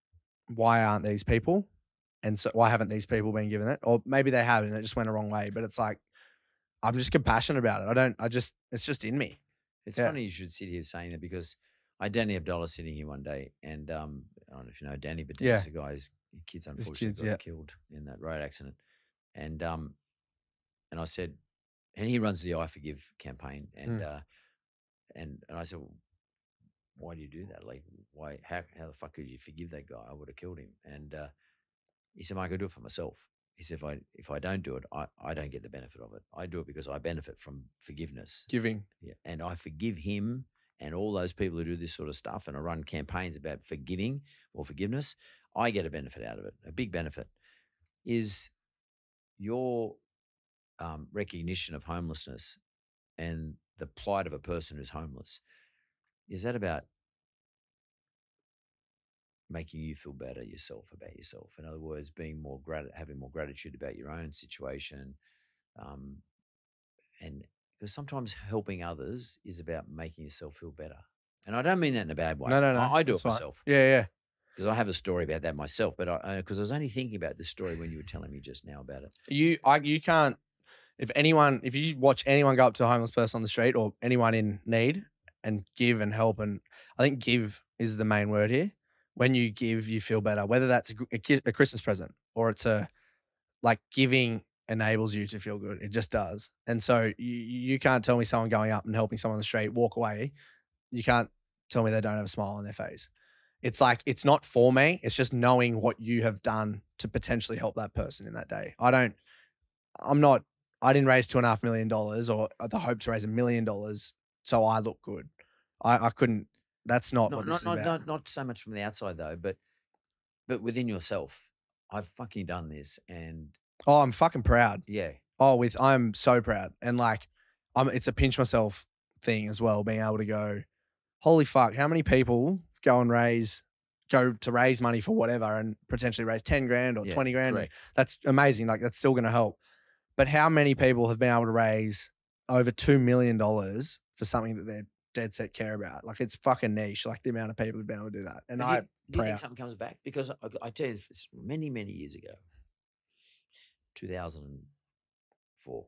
Why aren't these people? And so why haven't these people been given it? Or maybe they have and it just went the wrong way. But it's like I'm just compassionate about it. I don't. I just it's just in me. It's Yeah. funny you should sit here saying that because I had Danny Abdallah sitting here one day, and um, I don't know if you know Danny, but Yeah. Danny's the guy's kids unfortunately kids, got yeah. killed in that road accident, and um, and I said, and he runs the I Forgive campaign, and Mm. uh, and and I said, well, why do you do that? Like, why? How how the fuck could you forgive that guy? I would have killed him. And uh, he said, Mike, I do it for myself. He said, if I if I don't do it, I, I don't get the benefit of it. I do it because I benefit from forgiveness. Giving. Yeah. And I forgive him and all those people who do this sort of stuff, and I run campaigns about forgiving or forgiveness. I get a benefit out of it, a big benefit. is your um, recognition of homelessness and the plight of a person who's homeless, is that about making you feel better yourself about yourself? In other words, being more grat- having more gratitude about your own situation, um, and because sometimes helping others is about making yourself feel better. And I don't mean that in a bad way. No, no, no. I, I do That's it fine. myself. Yeah, yeah. Because I have a story about that myself, but I because I, I was only thinking about this story when you were telling me just now about it. You, I, you can't. If anyone, if you watch anyone go up to a homeless person on the street or anyone in need and give and help, and I think give is the main word here. When you give, you feel better. Whether that's a, a, ki- a Christmas present or it's a like giving enables you to feel good. It just does. And so you, you can't tell me someone going up and helping someone on the street walk away. You can't tell me they don't have a smile on their face. It's like, it's not for me. It's just knowing what you have done to potentially help that person in that day. I don't, I'm not, I didn't raise two and a half million dollars or the hope to raise a million dollars so I look good. I, I couldn't, that's not Not, what not, this not, is about. not, not so much from the outside though, but but within yourself. I've fucking done this, and Oh, I'm fucking proud. yeah, Oh, with, I'm so proud. And like, I'm, it's a pinch myself thing as well, being able to go, holy fuck, how many people go and raise, go to raise money for whatever and potentially raise ten grand or yeah, twenty grand. And correct. that's amazing. Like, that's still going to help. But how many people have been able to raise over two million dollars for something that they're dead set care about? Like, it's fucking niche, like the amount of people who've been able to do that. And But I, do you, do you think proud. something comes back? Because I, I tell you, it's many, many years ago, two thousand four,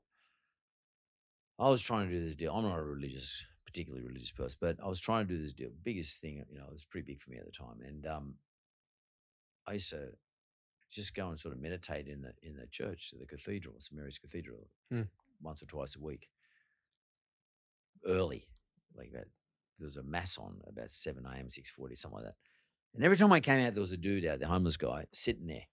I was trying to do this deal. I'm not a religious, particularly religious person, but I was trying to do this deal. Biggest thing, you know, it was pretty big for me at the time. And um, I used to just go and sort of meditate in the in the church, the cathedral, St Mary's Cathedral, Mm. once or twice a week. Early, like that. There was a mass on about seven a.m., six forty, something like that. And every time I came out, there was a dude out, the homeless guy, sitting there.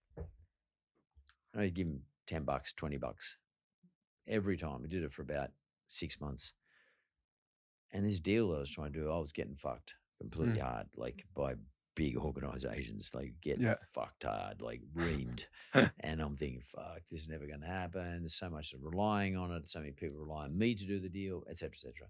And I'd give him ten bucks, twenty bucks every time. I did it for about six months. And this deal I was trying to do, I was getting fucked completely Mm. hard, like by big organizations, like getting Yeah. fucked hard, like reamed. And I'm thinking, fuck, this is never going to happen. There's so much relying on it. So many people rely on me to do the deal, et cetera, et cetera.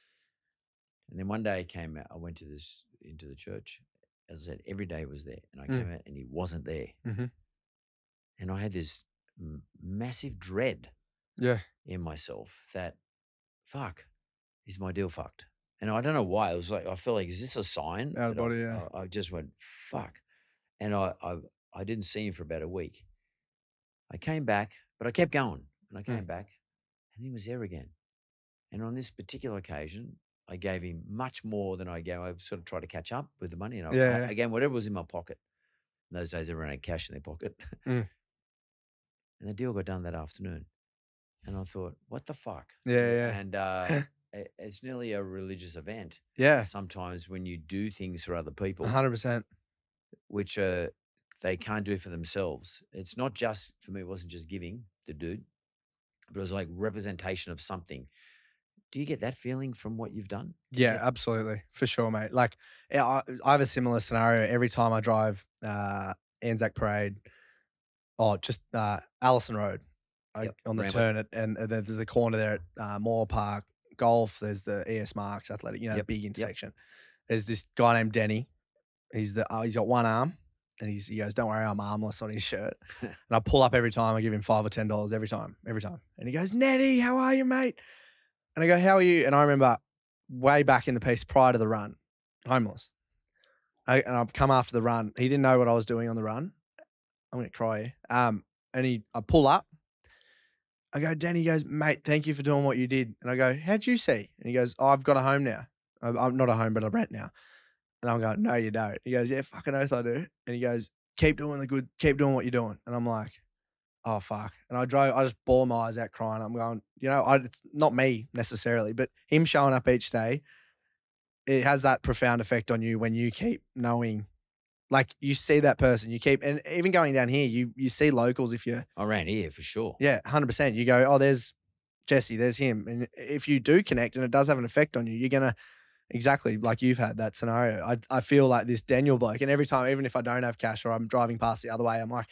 And then one day I came out, I went to this, into the church. As I said, every day was there. And I Mm. came out and he wasn't there. Mm-hmm. And I had this m- massive dread Yeah. in myself that, fuck, is my deal fucked? And I don't know why. It was like, I felt like, is this a sign? Out of that I- body, yeah. I, I just went, fuck. And I, I I didn't see him for about a week. I came back, but I kept going. And I came Mm. back and he was there again. And on this particular occasion, I gave him much more than I gave. I sort of tried to catch up with the money. And I, Yeah, I, yeah. again, whatever was in my pocket. In those days, everyone had cash in their pocket. Mm. And the deal got done that afternoon. And I thought, what the fuck? Yeah, yeah. And uh, it- it's nearly a religious event. Yeah. Sometimes when you do things for other people, one hundred percent. which uh, they can't do for themselves. It's not just, for me, it wasn't just giving the dude, but it was like representation of something. Do you get that feeling from what you've done? Do you Yeah, get- absolutely. For sure, mate. Like, yeah, I, I have a similar scenario every time I drive uh, Anzac Parade or just uh, Allison Road I, Yep, on the Rambler. turn. At, and uh, there's a corner there at uh, Moore Park, golf. There's the E S Marks Athletic, you know, Yep, the big yep. intersection. There's this guy named Denny. He's the uh, he's got one arm. And he's, he goes, don't worry, I'm armless on his shirt. And I pull up every time. I give him five or ten dollars every time, every time. And he goes, Neddy, how are you, mate? And I go, how are you? And I remember way back in the piece prior to the run, homeless. I, and I've come after the run. He didn't know what I was doing on the run. I'm going to cry here. Um, and he, I pull up. I go, Danny, he goes, mate, thank you for doing what you did. And I go, how'd you see? And he goes, oh, I've got a home now. I'm I'm not a home, but I rent now. And I'm going, no, you don't. He goes, yeah, fucking oath I do. And he goes, keep doing the good, keep doing what you're doing. And I'm like, oh, fuck. And I drove, I just bawled my eyes out crying. I'm going, you know, I, it's not me necessarily, but him showing up each day, it has that profound effect on you when you keep knowing, like you see that person, you keep, and even going down here, you you see locals if you're, Around here, for sure. yeah, one hundred percent. You go, oh, there's Jesse, there's him. And if you do connect and it does have an effect on you, you're going to, exactly like you've had that scenario. I I feel like this Daniel bloke, and every time, even if I don't have cash or I'm driving past the other way, I'm like,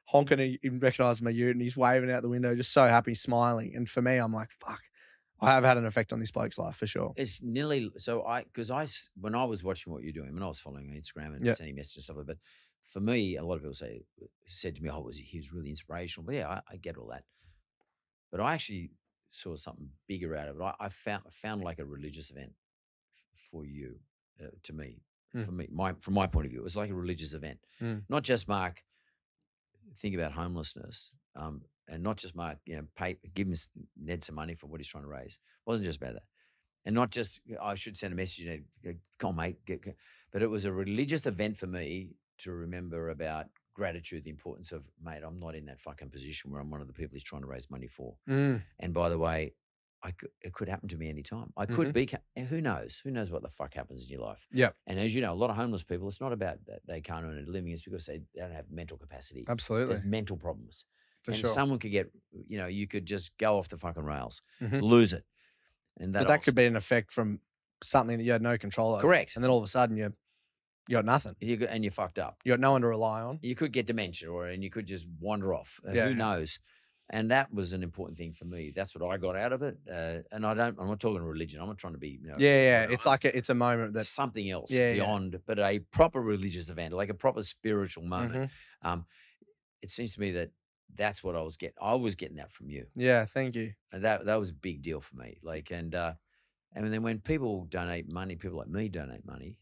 honking, he he recognised my ute and he's waving out the window, just so happy, smiling. And for me, I'm like, fuck, I have had an effect on this bloke's life for sure. It's nearly so I because I s- when I was watching what you're doing, when I was following on Instagram and Yep. sending messages and stuff like that. But for me, a lot of people say said to me, "Oh, was he, he was really inspirational." But yeah, I, I get all that. But I actually saw something bigger out of it. I, I found found like a religious event f- for you, uh, to me, Mm. for me, my from my point of view, it was like a religious event. Mm. Not just Mark. Think about homelessness, um, and not just Mark. You know, pay give him s- Ned some money for what he's trying to raise. It wasn't just about that. And not just, I should send a message, you know, come on, mate. Get, get. But it was a religious event for me to remember about gratitude, the importance of, mate, I'm not in that fucking position where I'm one of the people he's trying to raise money for. Mm. And by the way, I could, it could happen to me anytime. I could Mhm. be, ca- and who knows? Who knows what the fuck happens in your life? Yep. And as you know, a lot of homeless people, it's not about that they can't earn a living. It's because they don't have mental capacity. Absolutely. There's mental problems. For and sure. someone could get, you know, you could just go off the fucking rails, Mhm. lose it. And that But that also- could be an effect from something that you had no control over. Correct. And then all of a sudden you you got nothing. You got, and you're fucked up. You got no one to rely on. You could get dementia, or and you could just wander off. Uh, Yeah. Who knows? And that was an important thing for me. That's what I got out of it. Uh, and I don't. I'm not talking religion. I'm not trying to be. You know, Yeah, yeah. you know, It's like a, it's a moment that's that something else Yeah, yeah. beyond, but a proper religious event, like a proper spiritual moment. Mhm. Um, it seems to me that that's what I was getting. I was getting that from you, Yeah, thank you. and that that was a big deal for me. Like, and uh, and then when people donate money, people like me donate money.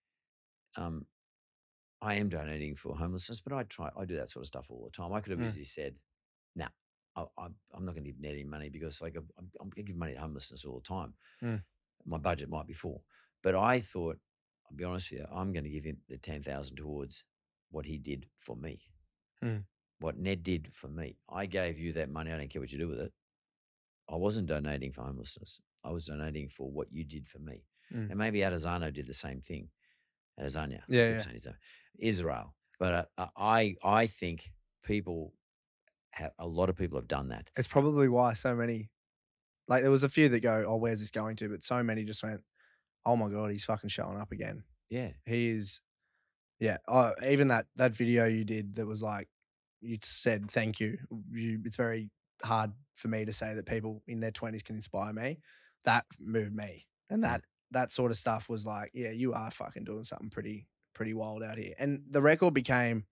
Um, I am donating for homelessness, but I try. I do that sort of stuff all the time. I could have Mm. easily said, "Nah, I, I, I'm not going to give Ned any money because, like, I'm, I'm going to give money to homelessness all the time. Mm. My budget might be full." But I thought, I'll be honest with you, I'm going to give him the ten thousand towards what he did for me, Mm. what Ned did for me. I gave you that money. I don't care what you do with it. I wasn't donating for homelessness. I was donating for what you did for me. Mm. And maybe Adesanya did the same thing. Adesanya. I Yeah, keep yeah. saying his name. Israel. But uh, I I think people, have, a lot of people have done that. It's probably why so many, like there was a few that go, oh, where's this going to? But so many just went, oh my God, he's fucking showing up again. Yeah. He is, yeah. Oh, even that that video you did that was like, you said thank you. you. It's very hard for me to say that people in their twenties can inspire me. That moved me. And that that sort of stuff was like, yeah, you are fucking doing something pretty, pretty wild out here. And the record became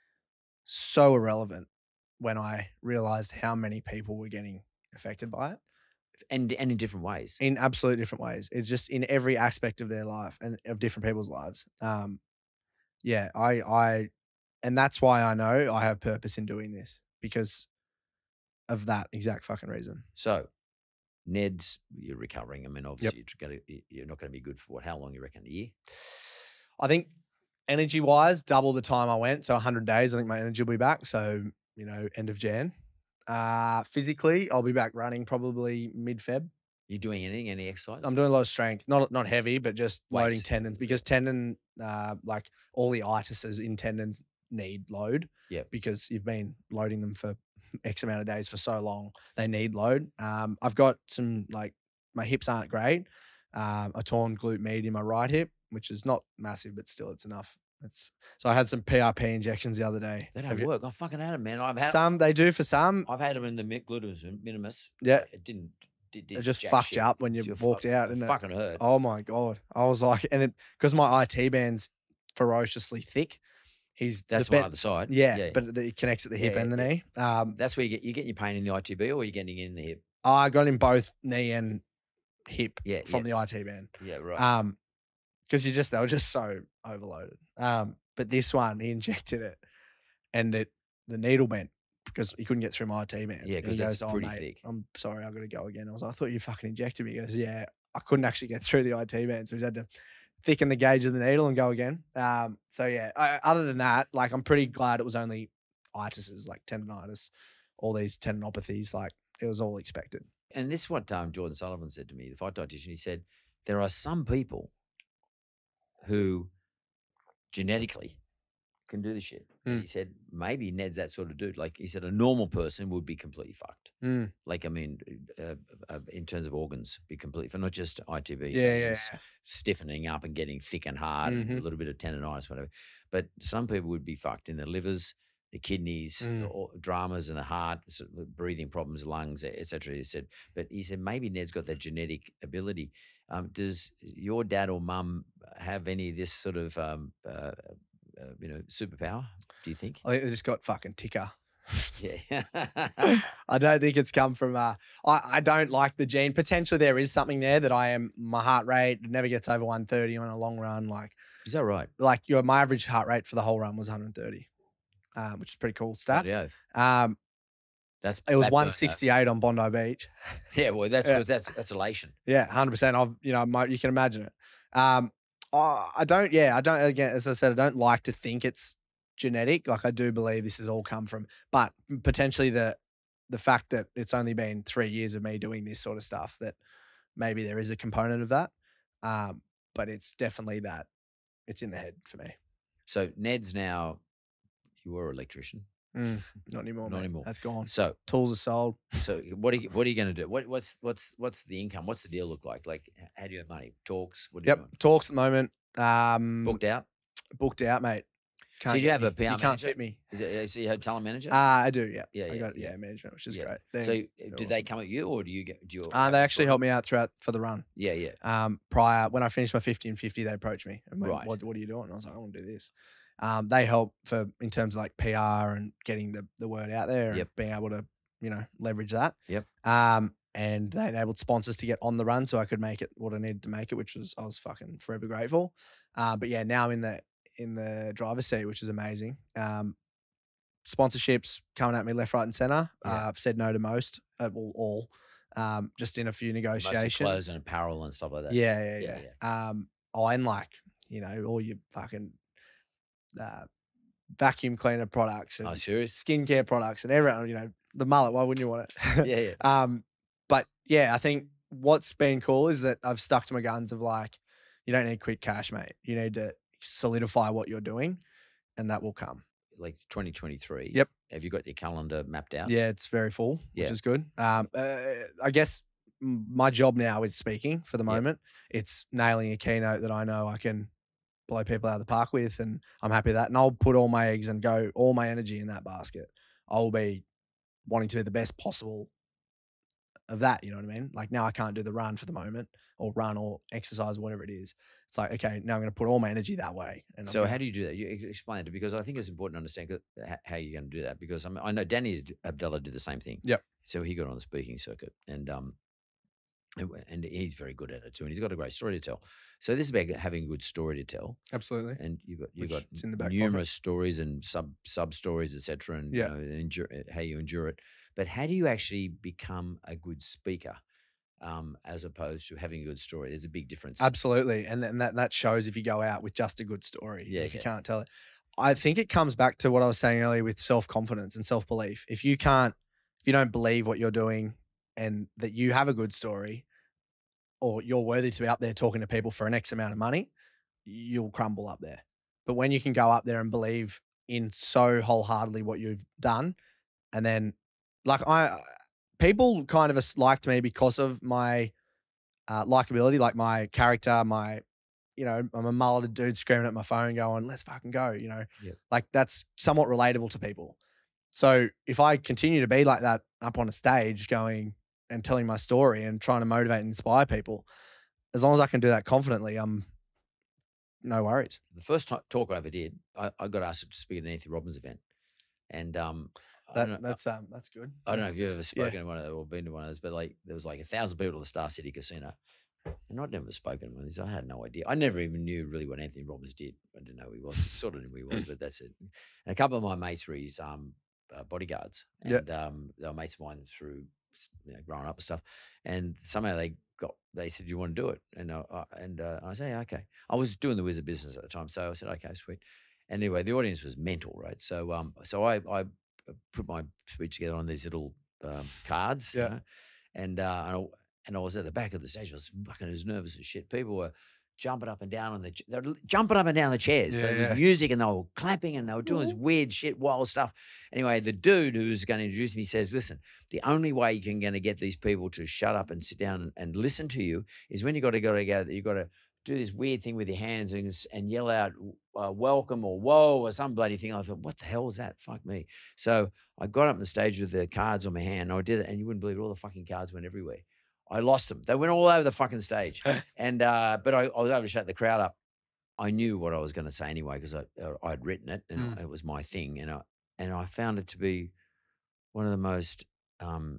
so irrelevant when I realized how many people were getting affected by it And, and in different ways. in absolute different ways. It's just in every aspect of their life and of different people's lives. Um, yeah, I, I, and that's why I know I have purpose in doing this because of that exact fucking reason. So, Ned's, you're recovering. I mean, obviously, you're, gonna, you're not going to be good for what? How long you reckon? A year? I think energy wise, double the time I went. So one hundred days, I think my energy will be back. So, you know, end of Jan. Uh, physically, I'll be back running probably mid-Feb. You doing anything? Any exercise? I'm doing a lot of strength, not not heavy, but just loading Weights. tendons because tendon, uh, like all the itises in tendons need load. Yeah. Because you've been loading them for X amount of days for so long, they need load. Um, I've got some like my hips aren't great. Um, a torn glute med in my right hip, which is not massive, but still it's enough. It's so I had some P R P injections the other day. They don't Have you- work. I fucking had them, man. I've had Some they do for some. I've had them in the mi- gluteus minimus. Yeah. It didn't. Did, did It just jack fucked shit. you up when you It walked fuck- out, it didn't it? fucking hurt. Oh my God. I was like, and it, because my I T band's ferociously thick, he's, That's the the one bent- on the side. yeah, but it connects at the hip Yeah, and the yeah. knee. Um, That's where you get you getting your pain in the I T B, or you're getting it in the hip. I got in both knee and hip Yeah, from yeah. the I T band. Yeah, right. Um, because you just, they were just so overloaded. Um, but this one, he injected it and it, the needle bent because he couldn't get through my I T band. Yeah, And 'cause he it's goes, pretty mate, thick." I'm sorry, I've got to go again. I was like, I thought you fucking injected me. He goes, yeah, I couldn't actually get through the I T band. So he's had to thicken the gauge of the needle and go again. Um, so yeah, I, other than that, like I'm pretty glad it was only itises, like tendonitis, all these tendinopathies, like it was all expected. And this is what um, Jordan Sullivan said to me, the fight dietitian. He said, there are some people who genetically can do the shit. And Mm. he said, maybe Ned's that sort of dude. Like he said, a normal person would be completely fucked. Mm. Like, I mean, uh, uh, in terms of organs, be completely, for not just I T B, Yeah, yeah, veins yeah. stiffening up and getting thick and hard, and a Mhm. little bit of tendonitis, whatever. But some people would be fucked in their livers, the kidneys, Mm. all, dramas in the heart, sort of breathing problems, lungs, et cetera. He said, but he said maybe Ned's got that genetic ability. Um, does your dad or mum have any of this sort of um, uh, uh, you know superpower? Do you think? I think they just got fucking ticker. Yeah. I don't think it's come from. Uh, I I don't like the gene. Potentially there is something there that I am. My heart rate never gets over one thirty on a long run. Like Is that right? like your my average heart rate for the whole run was one thirty, um, which is a pretty cool stat. Bloody oath. Um, That's it was fat burn, one sixty-eight on Bondi Beach. though. Yeah, well, that's Yeah. that's that's elation. Yeah, one hundred percent. I've you know my, you can imagine it. Um, I, I don't. Yeah, I don't. Again, as I said, I don't like to think it's genetic. Like I do believe this has all come from, but potentially the the fact that it's only been three years of me doing this sort of stuff, that maybe there is a component of that. Um, but it's definitely that it's in the head for me. So Ned's now, you were an electrician. Mm, not anymore. Not mate. anymore. That's gone. So Tools are sold. so what are you what are you going to do? What what's what's what's the income? What's the deal look like? Like how do you have money? Talks? What are you Yep. doing? Talks at the moment. Um, Booked out? booked out, mate. Can't you get have me. a P R You can't manager? fit me. Is it, so you have talent manager? Uh, I do. Yeah. Yeah, I yeah, got yeah. yeah management, which is Yeah. great. They're- so they're do they awesome. come at you or do you get do you? Uh, they actually helped me out throughout for the run. Yeah, yeah. Um, prior when I finished my fifty and fifty, they approached me and went, Right. what, what are you doing? And I was like, I want to do this. Um, they help for in terms of like P R and getting the, the word out there and Yep. being able to, you know, leverage that. Yep. Um, and they enabled sponsors to get on the run so I could make it what I needed to make it, which was, I was fucking forever grateful. Uh, but yeah, now I'm in the, in the driver's seat, which is amazing. Um, sponsorships coming at me left, right and center. Yeah. Uh, I've said no to most, uh, well, all, um, just in a few Mostly negotiations. clothes and apparel and stuff like that. Yeah, yeah, Yeah, yeah. Um, oh, and like, you know, all your fucking uh, vacuum cleaner products and Oh, serious? skincare products and everyone, you know, the mullet, why wouldn't you want it? Yeah, yeah. Um, but yeah, I think what's been cool is that I've stuck to my guns of like, you don't need quick cash, mate. You need to solidify what you're doing and that will come. Like twenty twenty-three. Yep. Have you got your calendar mapped out? Yeah, it's very full, Yeah. which is good. Um, uh, I guess m- my job now is speaking for the Yep. moment. It's nailing a keynote that I know I can blow people out of the park with, and I'm happy with that. And I'll put all my eggs and go all my energy in that basket. I'll be wanting to be the best possible of that. You know what I mean? Like now I can't do the run for the moment, or run or exercise, whatever it is. It's like, okay, now I'm going to put all my energy that way. And I'm So gonna- how do you do that? You ex- explain it because I think it's important to understand co- h- how you're going to do that because I, mean, I know Danny Abdallah did the same thing. Yep. So he got on the speaking circuit and um and, and he's very good at it too, and he's got a great story to tell. So this is about having a good story to tell, absolutely. and you've got you've Which got it's in the back numerous stories and sub sub stories, et cetera, and Yeah. you know, endure, how you endure it. But how do you actually become a good speaker? Um, as opposed to having a good story, there's a big difference. Absolutely. And, and that, that shows if you go out with just a good story, Yeah, if you okay. can't tell it. I think it comes back to what I was saying earlier with self-confidence and self-belief. If you can't, if you don't believe what you're doing and that you have a good story or you're worthy to be up there talking to people for an X amount of money, you'll crumble up there. But when you can go up there and believe in so wholeheartedly what you've done, and then like I, people kind of liked me because of my uh, likability, like my character, my, you know, I'm a mulleted dude screaming at my phone going, let's fucking go, you know, Yep. like that's somewhat relatable to people. So if I continue to be like that up on a stage going and telling my story and trying to motivate and inspire people, as long as I can do that confidently, I'm no worries. The first ti- talk I ever did, I, I got asked to speak at an Anthony Robbins event, and um, I That, don't know, that's um, that's good. I don't know That's- if you've ever spoken to one of those or been to one of those, but like there was like a thousand people at the Star City Casino, and I'd never spoken to one of these. I had no idea. I never even knew really what Anthony Robbins did. I didn't know who he was. Sort of knew who he was, but that's it. And a couple of my mates were his um, uh, bodyguards, Yeah. and um, they were mates of mine through you know, growing up and stuff. And somehow they got, they said, "You want to do it?" And uh, uh, and uh, I said, "Yeah, okay." I was doing the Wizard business at the time, so I said, "Okay, sweet." And anyway, the audience was mental, right? So um, so I I put my speech together on these little um, cards, Yeah. you know, and uh, and I, and I was at the back of the stage. I was fucking as nervous as shit. People were jumping up and down on the, ch- they were jumping up and down the chairs. Yeah, There was yeah. music and they were clapping and they were doing this weird shit, wild stuff. Anyway, the dude who was going to introduce me says, "Listen, the only way you can going to get these people to shut up and sit down and, and listen to you is when you got to go together. You got to do this weird thing with your hands and, s- and yell out uh, welcome or whoa or some bloody thing. I thought, what the hell was that? Fuck me. So I got up on the stage with the cards on my hand. And I did it, and you wouldn't believe it, all the fucking cards went everywhere. I lost them. They went all over the fucking stage. and uh, But I, I was able to shut the crowd up. I knew what I was going to say anyway because I uh, I'd written it and Mm. it was my thing. And I, and I found it to be one of the most um,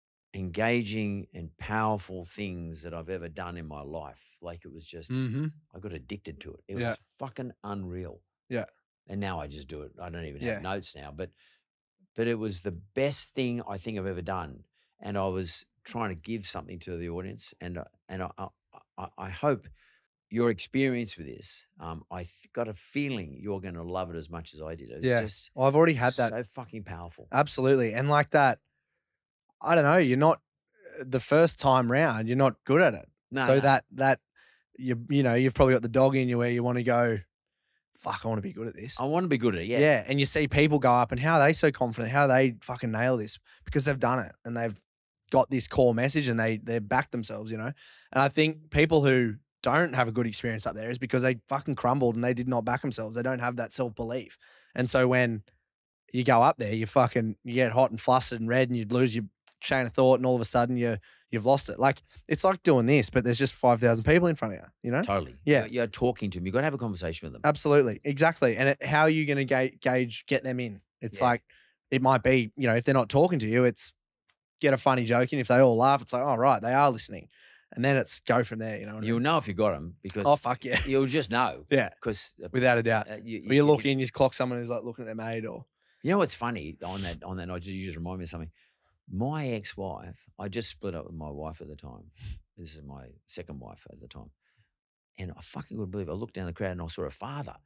engaging and powerful things that I've ever done in my life. Like it was just, Mm-hmm. I got addicted to it. It Yeah. was fucking unreal. Yeah. And now I just do it. I don't even Yeah. have notes now, but but it was the best thing I think I've ever done. And I was trying to give something to the audience. And I- and I I, I, I hope your experience with this, um, I th- got a feeling you're going to love it as much as I did. It was Yeah. just Well, I've already had that. so fucking powerful. Absolutely. And like that, I don't know, you're not the first time round, you're not good at it. No, so no. that that you you know, you've probably got the dog in you where you want to go, fuck, I want to be good at this. I want to be good at it. Yeah. Yeah. And you see people go up and how are they so confident? How they fucking nail this? Because they've done it and they've got this core message and they they back themselves, you know? And I think people who don't have a good experience up there is because they fucking crumbled and they did not back themselves. They don't have that self-belief. And so when you go up there, you fucking you get hot and flustered and red and you'd lose your chain of thought and all of a sudden you you've lost it. Like it's like doing this, but there's just five thousand people in front of you, you know? Totally. Yeah. You're, you're talking to them. You've got to have a conversation with them. Absolutely. Exactly. And it, how are you going to ga- gauge, get them in? It's Yeah. like, it might be, you know, if they're not talking to you, it's get a funny joke in. If they all laugh, it's like, oh, right, they are listening. And then it's go from there, you know what I You'll mean? know if you got them because Oh, fuck yeah. you'll just know. Yeah. Because Without a doubt. uh, you, Or you look in, you clock someone who's like looking at their mate or. You know what's funny on that on that night? You just remind me of something. My ex-wife, I just split up with my wife at the time. This is my second wife at the time. And I fucking couldn't believe it. I looked down the crowd and I saw her father.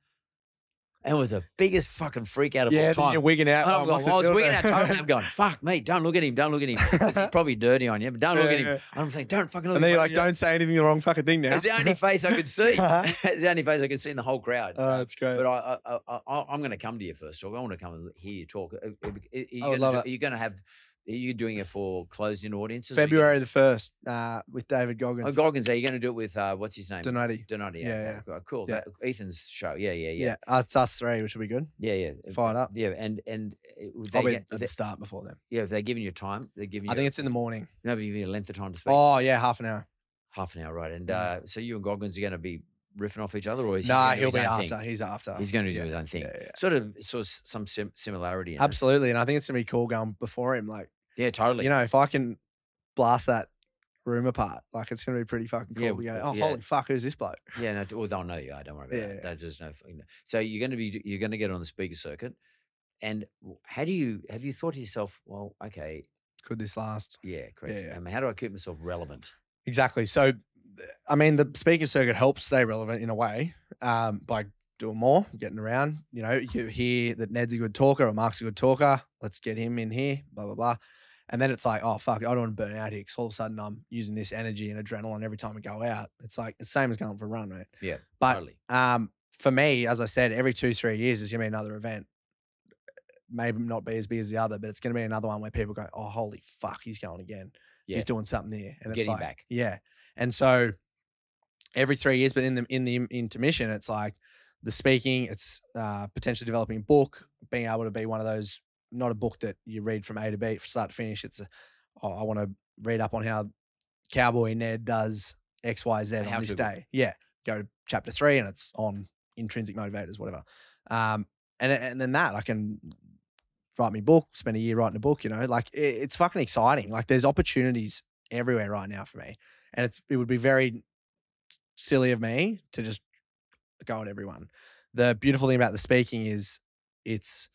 And it was the biggest fucking freak out of Yeah, all then time. you're wigging out. And Oh, I'm going, what's it I was doing wigging there? out totally. I'm going, fuck me, don't look at him, don't look at him. 'Cause he's probably dirty on you, but don't look Yeah, at him. yeah. And I'm thinking, don't fucking look And at then him. you're like, don't say anything the wrong fucking thing now. It's the only face I could see. Uh-huh. It's the only face I could see in the whole crowd. Oh, that's great. But I, I, I, I, I'm going to come to you first, talk. I want to come and hear you talk. Are, are you I would gonna love do- it. Are you going to have? Are you doing it for closed-in audiences? February the first uh, with David Goggins. Oh, Goggins. Are you going to do it with uh, what's his name? Donati. Donati. Yeah, okay, Cool. Yeah. That- Ethan's show. Yeah, yeah, Yeah. yeah, uh, it's us three, which will be good. yeah, yeah. Fired up. Yeah, and and it- would I'll they be get, at they, the start before then. yeah, if they're giving you time, they're giving you. I think it's in the morning. no, but giving you a length of time to speak. Oh, yeah, half an hour. Half an hour, right? And Yeah. uh, so you and Goggins are going to be riffing off each other, or is he Nah, gonna do he'll his be own after. thing? He's after. He's going to do Yeah, his own thing. yeah, yeah. Sort of, sort of some sim- similarity. In it. Absolutely. And I think it's going to be cool going before him. Like, Yeah, totally. you know, if I can blast that room apart, like, it's going to be pretty fucking cool. Yeah, we go, oh, yeah. holy fuck, who's this bloke? Yeah, no, well, they'll know you. I don't worry about Yeah, that. yeah. That's just no. So you're going to be, you're going to get on the speaker circuit, and how do you have you thought to yourself, well, okay, Could this last? yeah, correct. Yeah, yeah. I mean, how do I keep myself relevant? Exactly. So, I mean, the speaker circuit helps stay relevant in a way um, by doing more, getting around. You know, you hear that Ned's a good talker or Mark's a good talker. Let's get him in here, blah, blah, blah. And then it's like, oh, fuck, I don't want to burn out here because all of a sudden I'm using this energy and adrenaline every time we go out. It's like, it's the same as going for a run, right? Yeah, But totally. um, for me, as I said, every two, three years is going to be another event. Maybe not be as big as the other, but it's going to be another one where people go, oh, holy fuck, he's going again. Yeah. He's doing something here. And Get it's him like, back. yeah. And so every three years, but in the in the intermission, it's like the speaking, it's uh, potentially developing a book, being able to be one of those, not a book that you read from A to B, from start to finish. It's, a, oh, I want to read up on how Cowboy Ned does X, Y, Z A on this how-to book. day. Yeah. Go to chapter three and it's on intrinsic motivators, whatever. Um, and, and then that I can write me book, spend a year writing a book, you know, like it, it's fucking exciting. Like there's opportunities everywhere right now for me. And it's, it would be very silly of me to just go at everyone. The beautiful thing about the speaking is it's,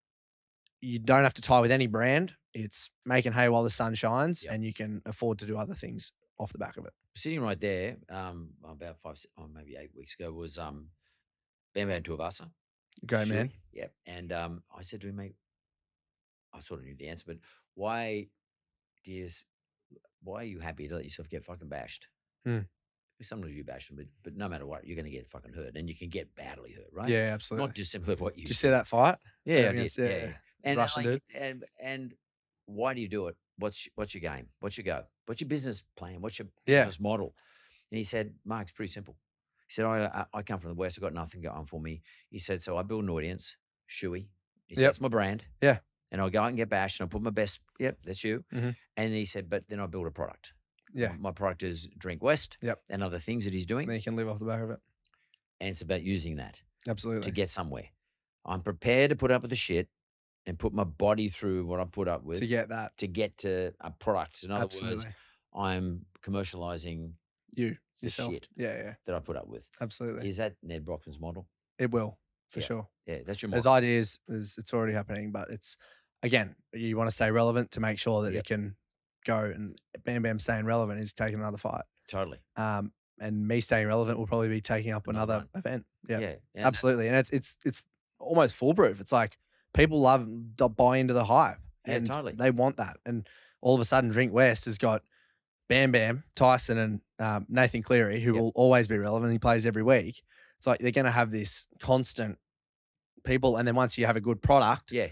you don't have to tie with any brand. It's making hay while the sun shines, Yep. and you can afford to do other things off the back of it. Sitting right there, um, about five, si- oh, maybe eight weeks ago was um, Bam Bam Tuivasa. Great, Sure. man. Yep. And um, I said to him, mate, I sort of knew the answer, but why do you, s- why are you happy to let yourself get fucking bashed? Hmm. Sometimes you bash them, but, but no matter what, you're going to get fucking hurt, and you can get badly hurt, right? Yeah, absolutely. Not just simply what you Did you see that fight? Yeah, I did. against- Yeah, yeah, yeah. yeah. And Russian like, and and why do you do it? What's what's your game? What's your go? What's your business plan? What's your Yeah. business model? And he said, Mark, it's pretty simple. He said, I, I come from the West. I've got nothing going for me. He said, so I build an audience, Shuey. He said, Yep. that's my brand. Yeah. And I'll go out and get bashed and I'll put my best, yep, that's you. Mm-hmm. And he said, but then I build a product. Yeah. My product is Drink West Yep. and other things that he's doing. And then you can live off the back of it. And it's about using that Absolutely. to get somewhere. I'm prepared to put up with the shit and put my body through what I put up with. To get that. To get to a product. In other Absolutely. words, I'm commercializing You, the yourself. shit Yeah, yeah. that I put up with. Absolutely. Is that Nedd Brockmann's model? It will, for Yeah. sure. Yeah, that's your There's model. ideas, there's, it's already happening, but it's, again, you want to stay relevant to make sure that Yep. it can go, and Bam Bam staying relevant is taking another fight. Totally. Um, and me staying relevant will probably be taking up Another another one. event. Yeah, Yeah. and- absolutely. And it's it's it's almost foolproof. It's like people love to buy into the hype, Yeah, and totally. they want that. And all of a sudden, Drink West has got Bam Bam, Tyson, and um, Nathan Cleary, who Yep. will always be relevant. He plays every week. It's like they're going to have this constant people, and then once you have a good product, Yeah.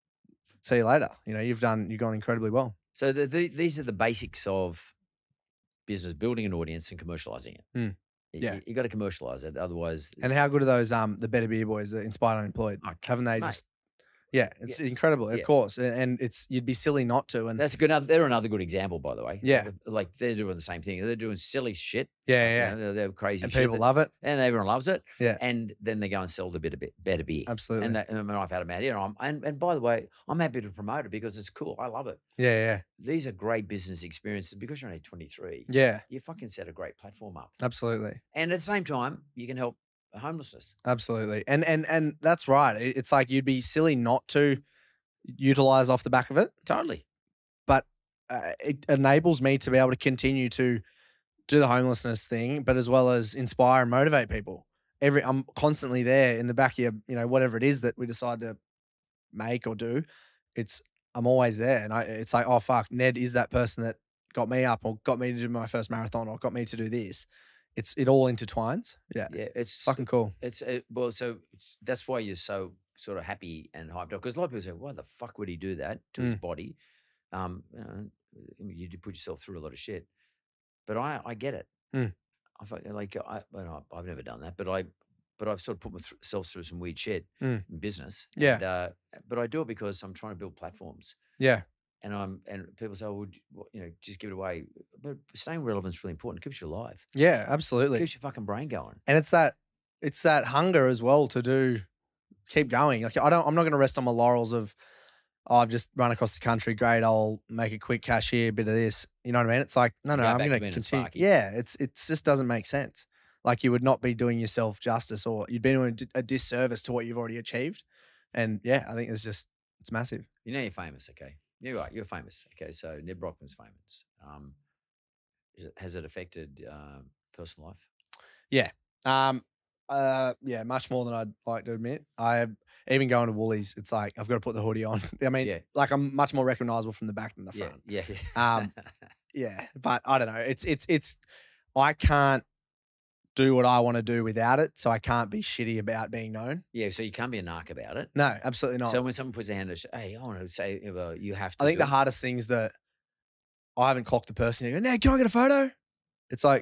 see you later. You know, you've done you've gone incredibly well. So the, the, these are the basics of business, building an audience and commercializing it. Mm. You- Yeah. You, you got to commercialize it. Otherwise, And how good are those um the Better Beer Boys, the Inspired Unemployed? Oh, Haven't they mate. just? Yeah, it's incredible, of Yeah. course, and, and it's you'd be silly not to. And that's a good. They're another good example, by the way. Yeah. Like they're doing the same thing. They're doing silly shit. yeah, You yeah, know, they're, they're crazy and shit. people that- love it. and everyone loves it. Yeah. And then they go and sell the bit of bit better beer. Absolutely. And, that, and I mean, I've had them out here. And, I'm, and, and by the way, I'm happy to promote it because it's cool. I love it. Yeah, yeah, These are great business experiences because you're only twenty-three. yeah. You fucking set a great platform up. Absolutely, And at the same time, you can help homelessness. absolutely, and and and that's right. It- It's like you'd be silly not to utilize off the back of it, Totally. but uh, it enables me to be able to continue to do the homelessness thing, but as well as inspire and motivate people. Every I'm constantly there in the back of your, you know, whatever it is that we decide to make or do. It's I'm always there, and I it's like, oh fuck, Nedd is that person that got me up or got me to do my first marathon or got me to do this. It's it all intertwines. Yeah, Yeah. It's fucking cool. It's uh, well, so that's why you're so sort of happy and hyped up because a lot of people say, "Why the fuck would he do that to his body?" Um, you know, you do put yourself through a lot of shit, but I I get it. Mm. I feel like I well, I've never done that, but I but I've sort of put myself through some weird shit Mm. in business. Yeah. And, uh, but I do it because I'm trying to build platforms. Yeah, And I'm and people say, "Oh, would you know, just give it away?" But staying relevant is really important. It keeps you alive. yeah, It absolutely. keeps your fucking brain going. And it's that it's that hunger as well to do keep going. Like I don't I'm not gonna rest on my laurels of oh, I've just run across the country, great, I'll make a quick cash here, bit of this. You know what I mean? It's like, no, no, Go I'm back gonna to being a continue. Sparky. Yeah, it's it just doesn't make sense. Like you would not be doing yourself justice or you'd be doing a di- a disservice to what you've already achieved. And yeah, I think it's just it's massive. You know you're famous, okay? You're right. You're famous, okay? So Nedd Brockmann's famous. Um, is it, has it affected um, personal life? Um, uh, yeah, much more than I'd like to admit. I even going to Woolies, it's like I've got to put the hoodie on. I mean, Yeah. like I'm much more recognizable from the back than the Yeah, front. yeah, yeah. Um, Yeah, but I don't know. It's it's it's I can't do what I want to do without it, so I can't be shitty about being known. yeah. So you can't be a narc about it. No, absolutely not. So when someone puts their hand, up, hey, I want to say, well, you have to. I think do the it. hardest thing is that I haven't clocked the person. You go, "Nah, can I get a photo?" It's like,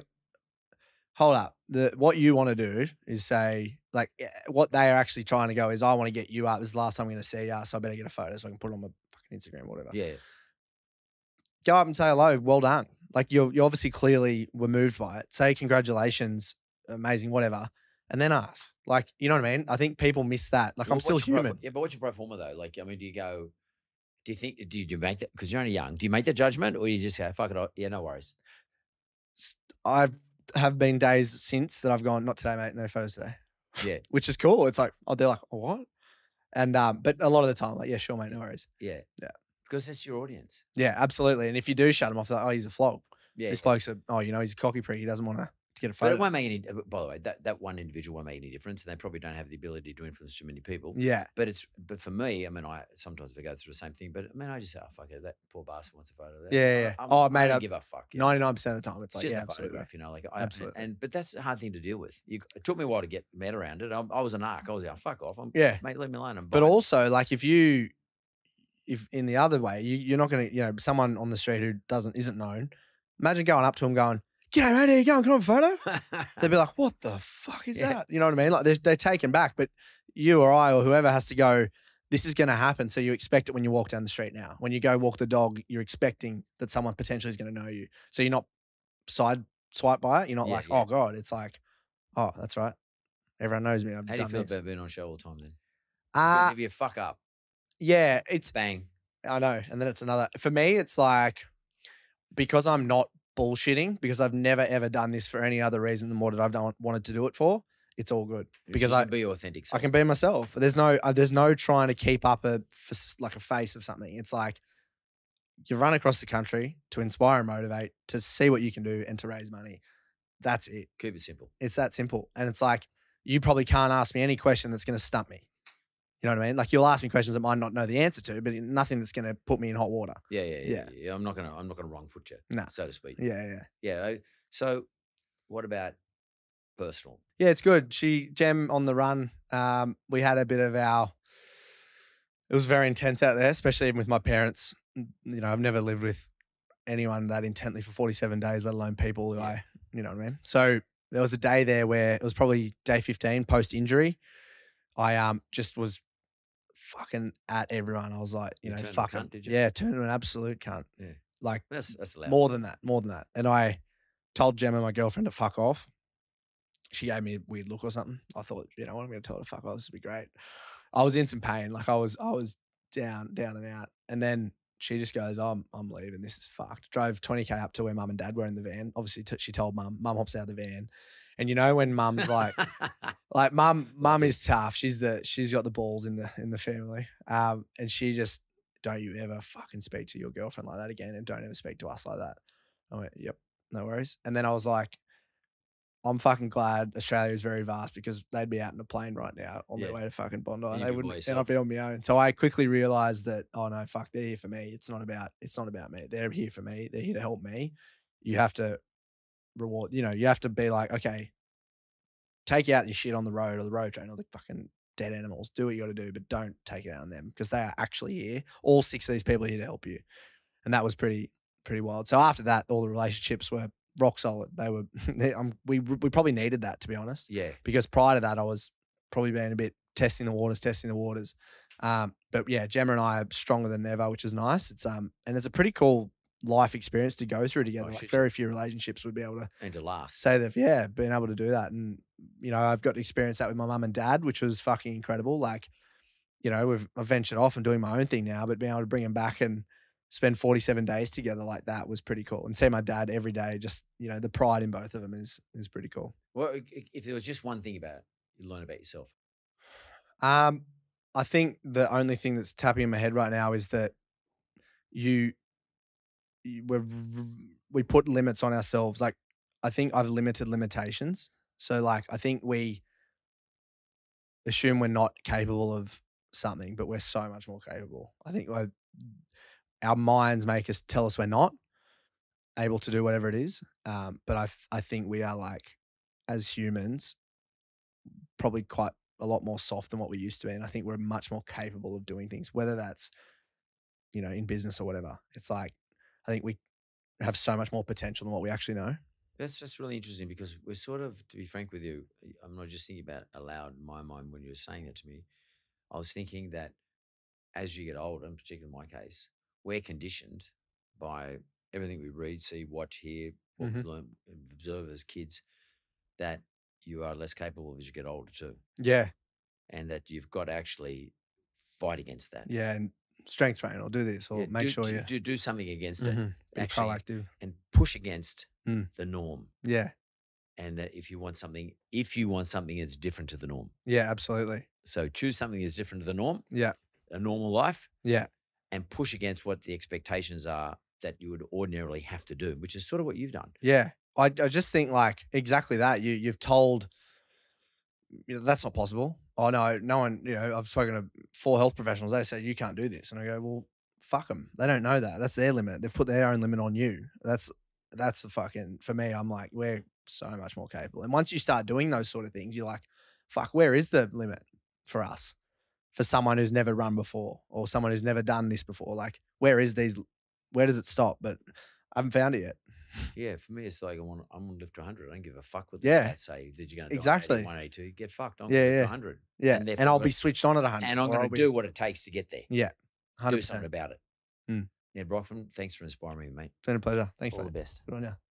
hold up. The what you want to do is say like eh, what they are actually trying to go is I want to get you up. This is the last time I'm going to see you, so I better get a photo so I can put it on my fucking Instagram or whatever. Yeah, Go up and say hello. Well done. Like you you obviously clearly were moved by it. Say congratulations, amazing, whatever, and then ask. Like you know what I mean? I think people miss that. Like Well, I'm still what's your pro- human. yeah, but what's your pro forma though? Like, I mean, do you go? Do you think? Do you, do you make that? Because you're only young. Do you make the judgment, or you just go, "Fuck it, I- yeah, no worries." I've have been days since that I've gone, not today, mate, no photos today. Yeah, Which is cool. It's like, oh, they're like, oh, what? And um, but a lot of the time, like, yeah, sure, mate, no worries. yeah, Yeah. Because that's your audience. Yeah, absolutely. And if you do shut him off, they're like, oh, he's a flog. Yeah, This bloke's a, oh, you know, he's a cocky prick. He doesn't want to get a but photo. it won't make any. By the way, that, that one individual won't make any difference, and they probably don't have the ability to influence too many people. Yeah, But it's but for me, I mean, I sometimes I go through the same thing. But I mean, I just say, "Oh fuck it, that poor bastard wants a photo." Of that. Yeah, yeah, yeah. I, I'm- Oh, I mate, don't I- give a fuck. yeah. ninety-nine percent of the time, it's It's like, just yeah, a absolutely. photograph, you know. Like I, Absolutely. And but that's a hard thing to deal with. You, it took me a while to get mad around it. I, I was an arc. I was like, "Fuck off, I'm, Yeah. mate, leave me alone." I'm But buying- also, like, if you, if in the other way, you, you're not going to, you know, someone on the street who doesn't, isn't known, imagine going up to him going, g'day, mate, how you going? Can I have a photo? They'd be like, what the fuck is Yeah. that? You know what I mean? Like they're, they're taken back, but you or I or whoever has to go, this is going to happen. So you expect it when you walk down the street now. When you go walk the dog, you're expecting that someone potentially is going to know you. So you're not side swipe by it. You're not Yeah, like, yeah. oh God. It's like, oh, that's right. Everyone knows me. I've How do you done feel this. about being on show all the time then? Uh, Because if you fuck up, yeah, it's, bang. I know. And then it's another, for me, it's like, because I'm not bullshitting, because I've never ever done this for any other reason than what I've done, wanted to do it for, it's all good. Because you I can be authentic. I Self. can be myself. There's no uh, there's no trying to keep up a like a face of something. It's like you run across the country to inspire and motivate, to see what you can do and to raise money. That's it. Keep it simple. It's that simple. And it's like you probably can't ask me any question that's going to stump me. You know what I mean? Like you'll ask me questions that I might not know the answer to, but nothing that's going to put me in hot water. Yeah, yeah, yeah. Yeah. yeah. yeah. I'm not gonna I'm not gonna wrong foot you, Nah. so to speak. Yeah, yeah. Yeah. I- So, what about personal? Yeah, it's good. She, Gem on the run, um, we had a bit of our, it was very intense out there, especially even with my parents. You know, I've never lived with anyone that intently for forty-seven days, let alone people who Yeah. I, you know what I mean? So there was a day there where it was probably day fifteen post injury. I um just was fucking at everyone. I was like, you, You know, turned a fuck cunt, 'em. did you? Yeah, turned into an absolute cunt. Yeah. Like That's that's allowed. more than that, more than that. And I told Gemma, my girlfriend, to fuck off. She gave me a weird look or something. I thought, you know what, I'm going to tell her to fuck off. This would be great. I was in some pain. Like I was, I was down, down and out. And then she just goes, oh, I'm, I'm leaving. This is fucked. Drove twenty K up to where mum and dad were in the van. Obviously t- she told mum, mum hops out of the van. And you know, when mum's like, like mum, mum is tough. She's the, she's got the balls in the, in the family. Um, and she just, don't you ever fucking speak to your girlfriend like that again. And don't ever speak to us like that. I went, yep, no worries. And then I was like, I'm fucking glad Australia is very vast because they'd be out in a plane right now on Yeah. their way to fucking Bondi. And And you'd they be by wouldn't, and yourself. I'd be on my own. So I quickly realized that, oh no, fuck, they're here for me. It's not about, it's not about me. They're here for me. They're here to help me. You have to reward, you know, you have to be like, okay, take out your shit on the road or the road train or the fucking dead animals. Do what you got to do, but don't take it out on them because they are actually here. All six of these people are here to help you. And that was pretty, pretty wild. So after that, all the relationships were rock solid. They were, they, um, we we probably needed that, to be honest, Yeah. because prior to that, I was probably being a bit testing the waters, testing the waters. Um, but yeah, Gemma and I are stronger than ever, which is nice. It's um, and it's a pretty cool life experience to go through together. Oh, like shit, very few relationships would be able to And to last. say they've yeah been able to do that. And you know, I've got to experience that with my mum and dad, which was fucking incredible. Like, you know, we've I've ventured off and doing my own thing now, but being able to bring them back and spend forty-seven days together like that was pretty cool. And see my dad every day, just, you know, the pride in both of them is is pretty cool. Well, i- if there was just one thing about it, you learn about yourself. Um, I think the only thing that's tapping in my head right now is that you, you we're, we put limits on ourselves. Like, I think I've limited limitations. So like, I think we assume we're not capable of something, but we're so much more capable. I think like, our minds make us tell us we're not able to do whatever it is. Um, but I, f- I think we are like, as humans, probably quite a lot more soft than what we used to be. And I think we're much more capable of doing things, whether that's, you know, in business or whatever. It's like, I think we have so much more potential than what we actually know. That's just really interesting because we're sort of, to be frank with you, I'm not just thinking about it aloud in my mind when you were saying that to me. I was thinking that as you get older, in particular in my case, we're conditioned by everything we read, see, watch, hear, what Mhm. we learn, and observe as kids, that you are less capable as you get older too. Yeah. And that you've got to actually fight against that. Yeah. And strength train or do this or Yeah, make do, sure do, you do, do something against Mhm. it. be Actually, proactive. and push against Mm. the norm. Yeah. And that if you want something, if you want something that's different to the norm. Yeah, absolutely. So choose something that's different to the norm, Yeah. a normal life, Yeah. and push against what the expectations are that you would ordinarily have to do, which is sort of what you've done. Yeah. I, I just think like exactly that. You, you've told, you know, that's not possible. Oh no, no one, you know, I've spoken to four health professionals. They say you can't do this. And I go, well, fuck them. They don't know that. That's their limit. They've put their own limit on you. That's, that's the fucking, for me, I'm like, we're so much more capable. And once you start doing those sort of things, you're like, fuck, where is the limit for us? For someone who's never run before or someone who's never done this before, like where is these, where does it stop? But I haven't found it yet. Yeah, for me, it's like I want, I'm going to lift to one hundred. I don't give a fuck what the Yeah. stats say that you're going to do Exactly. one eighty-two. Get fucked. I'm Yeah, going to lift yeah. one hundred. Yeah. And, And, therefore I'll I'm be gonna- switched on at one hundred. And I'm or going I'll to be- do what it takes to get there. Yeah. one hundred Do something percent. about it. Mm. Nedd Brockmann, thanks for inspiring me, mate. It's been a pleasure. Thanks, All mate. the best. Good on you.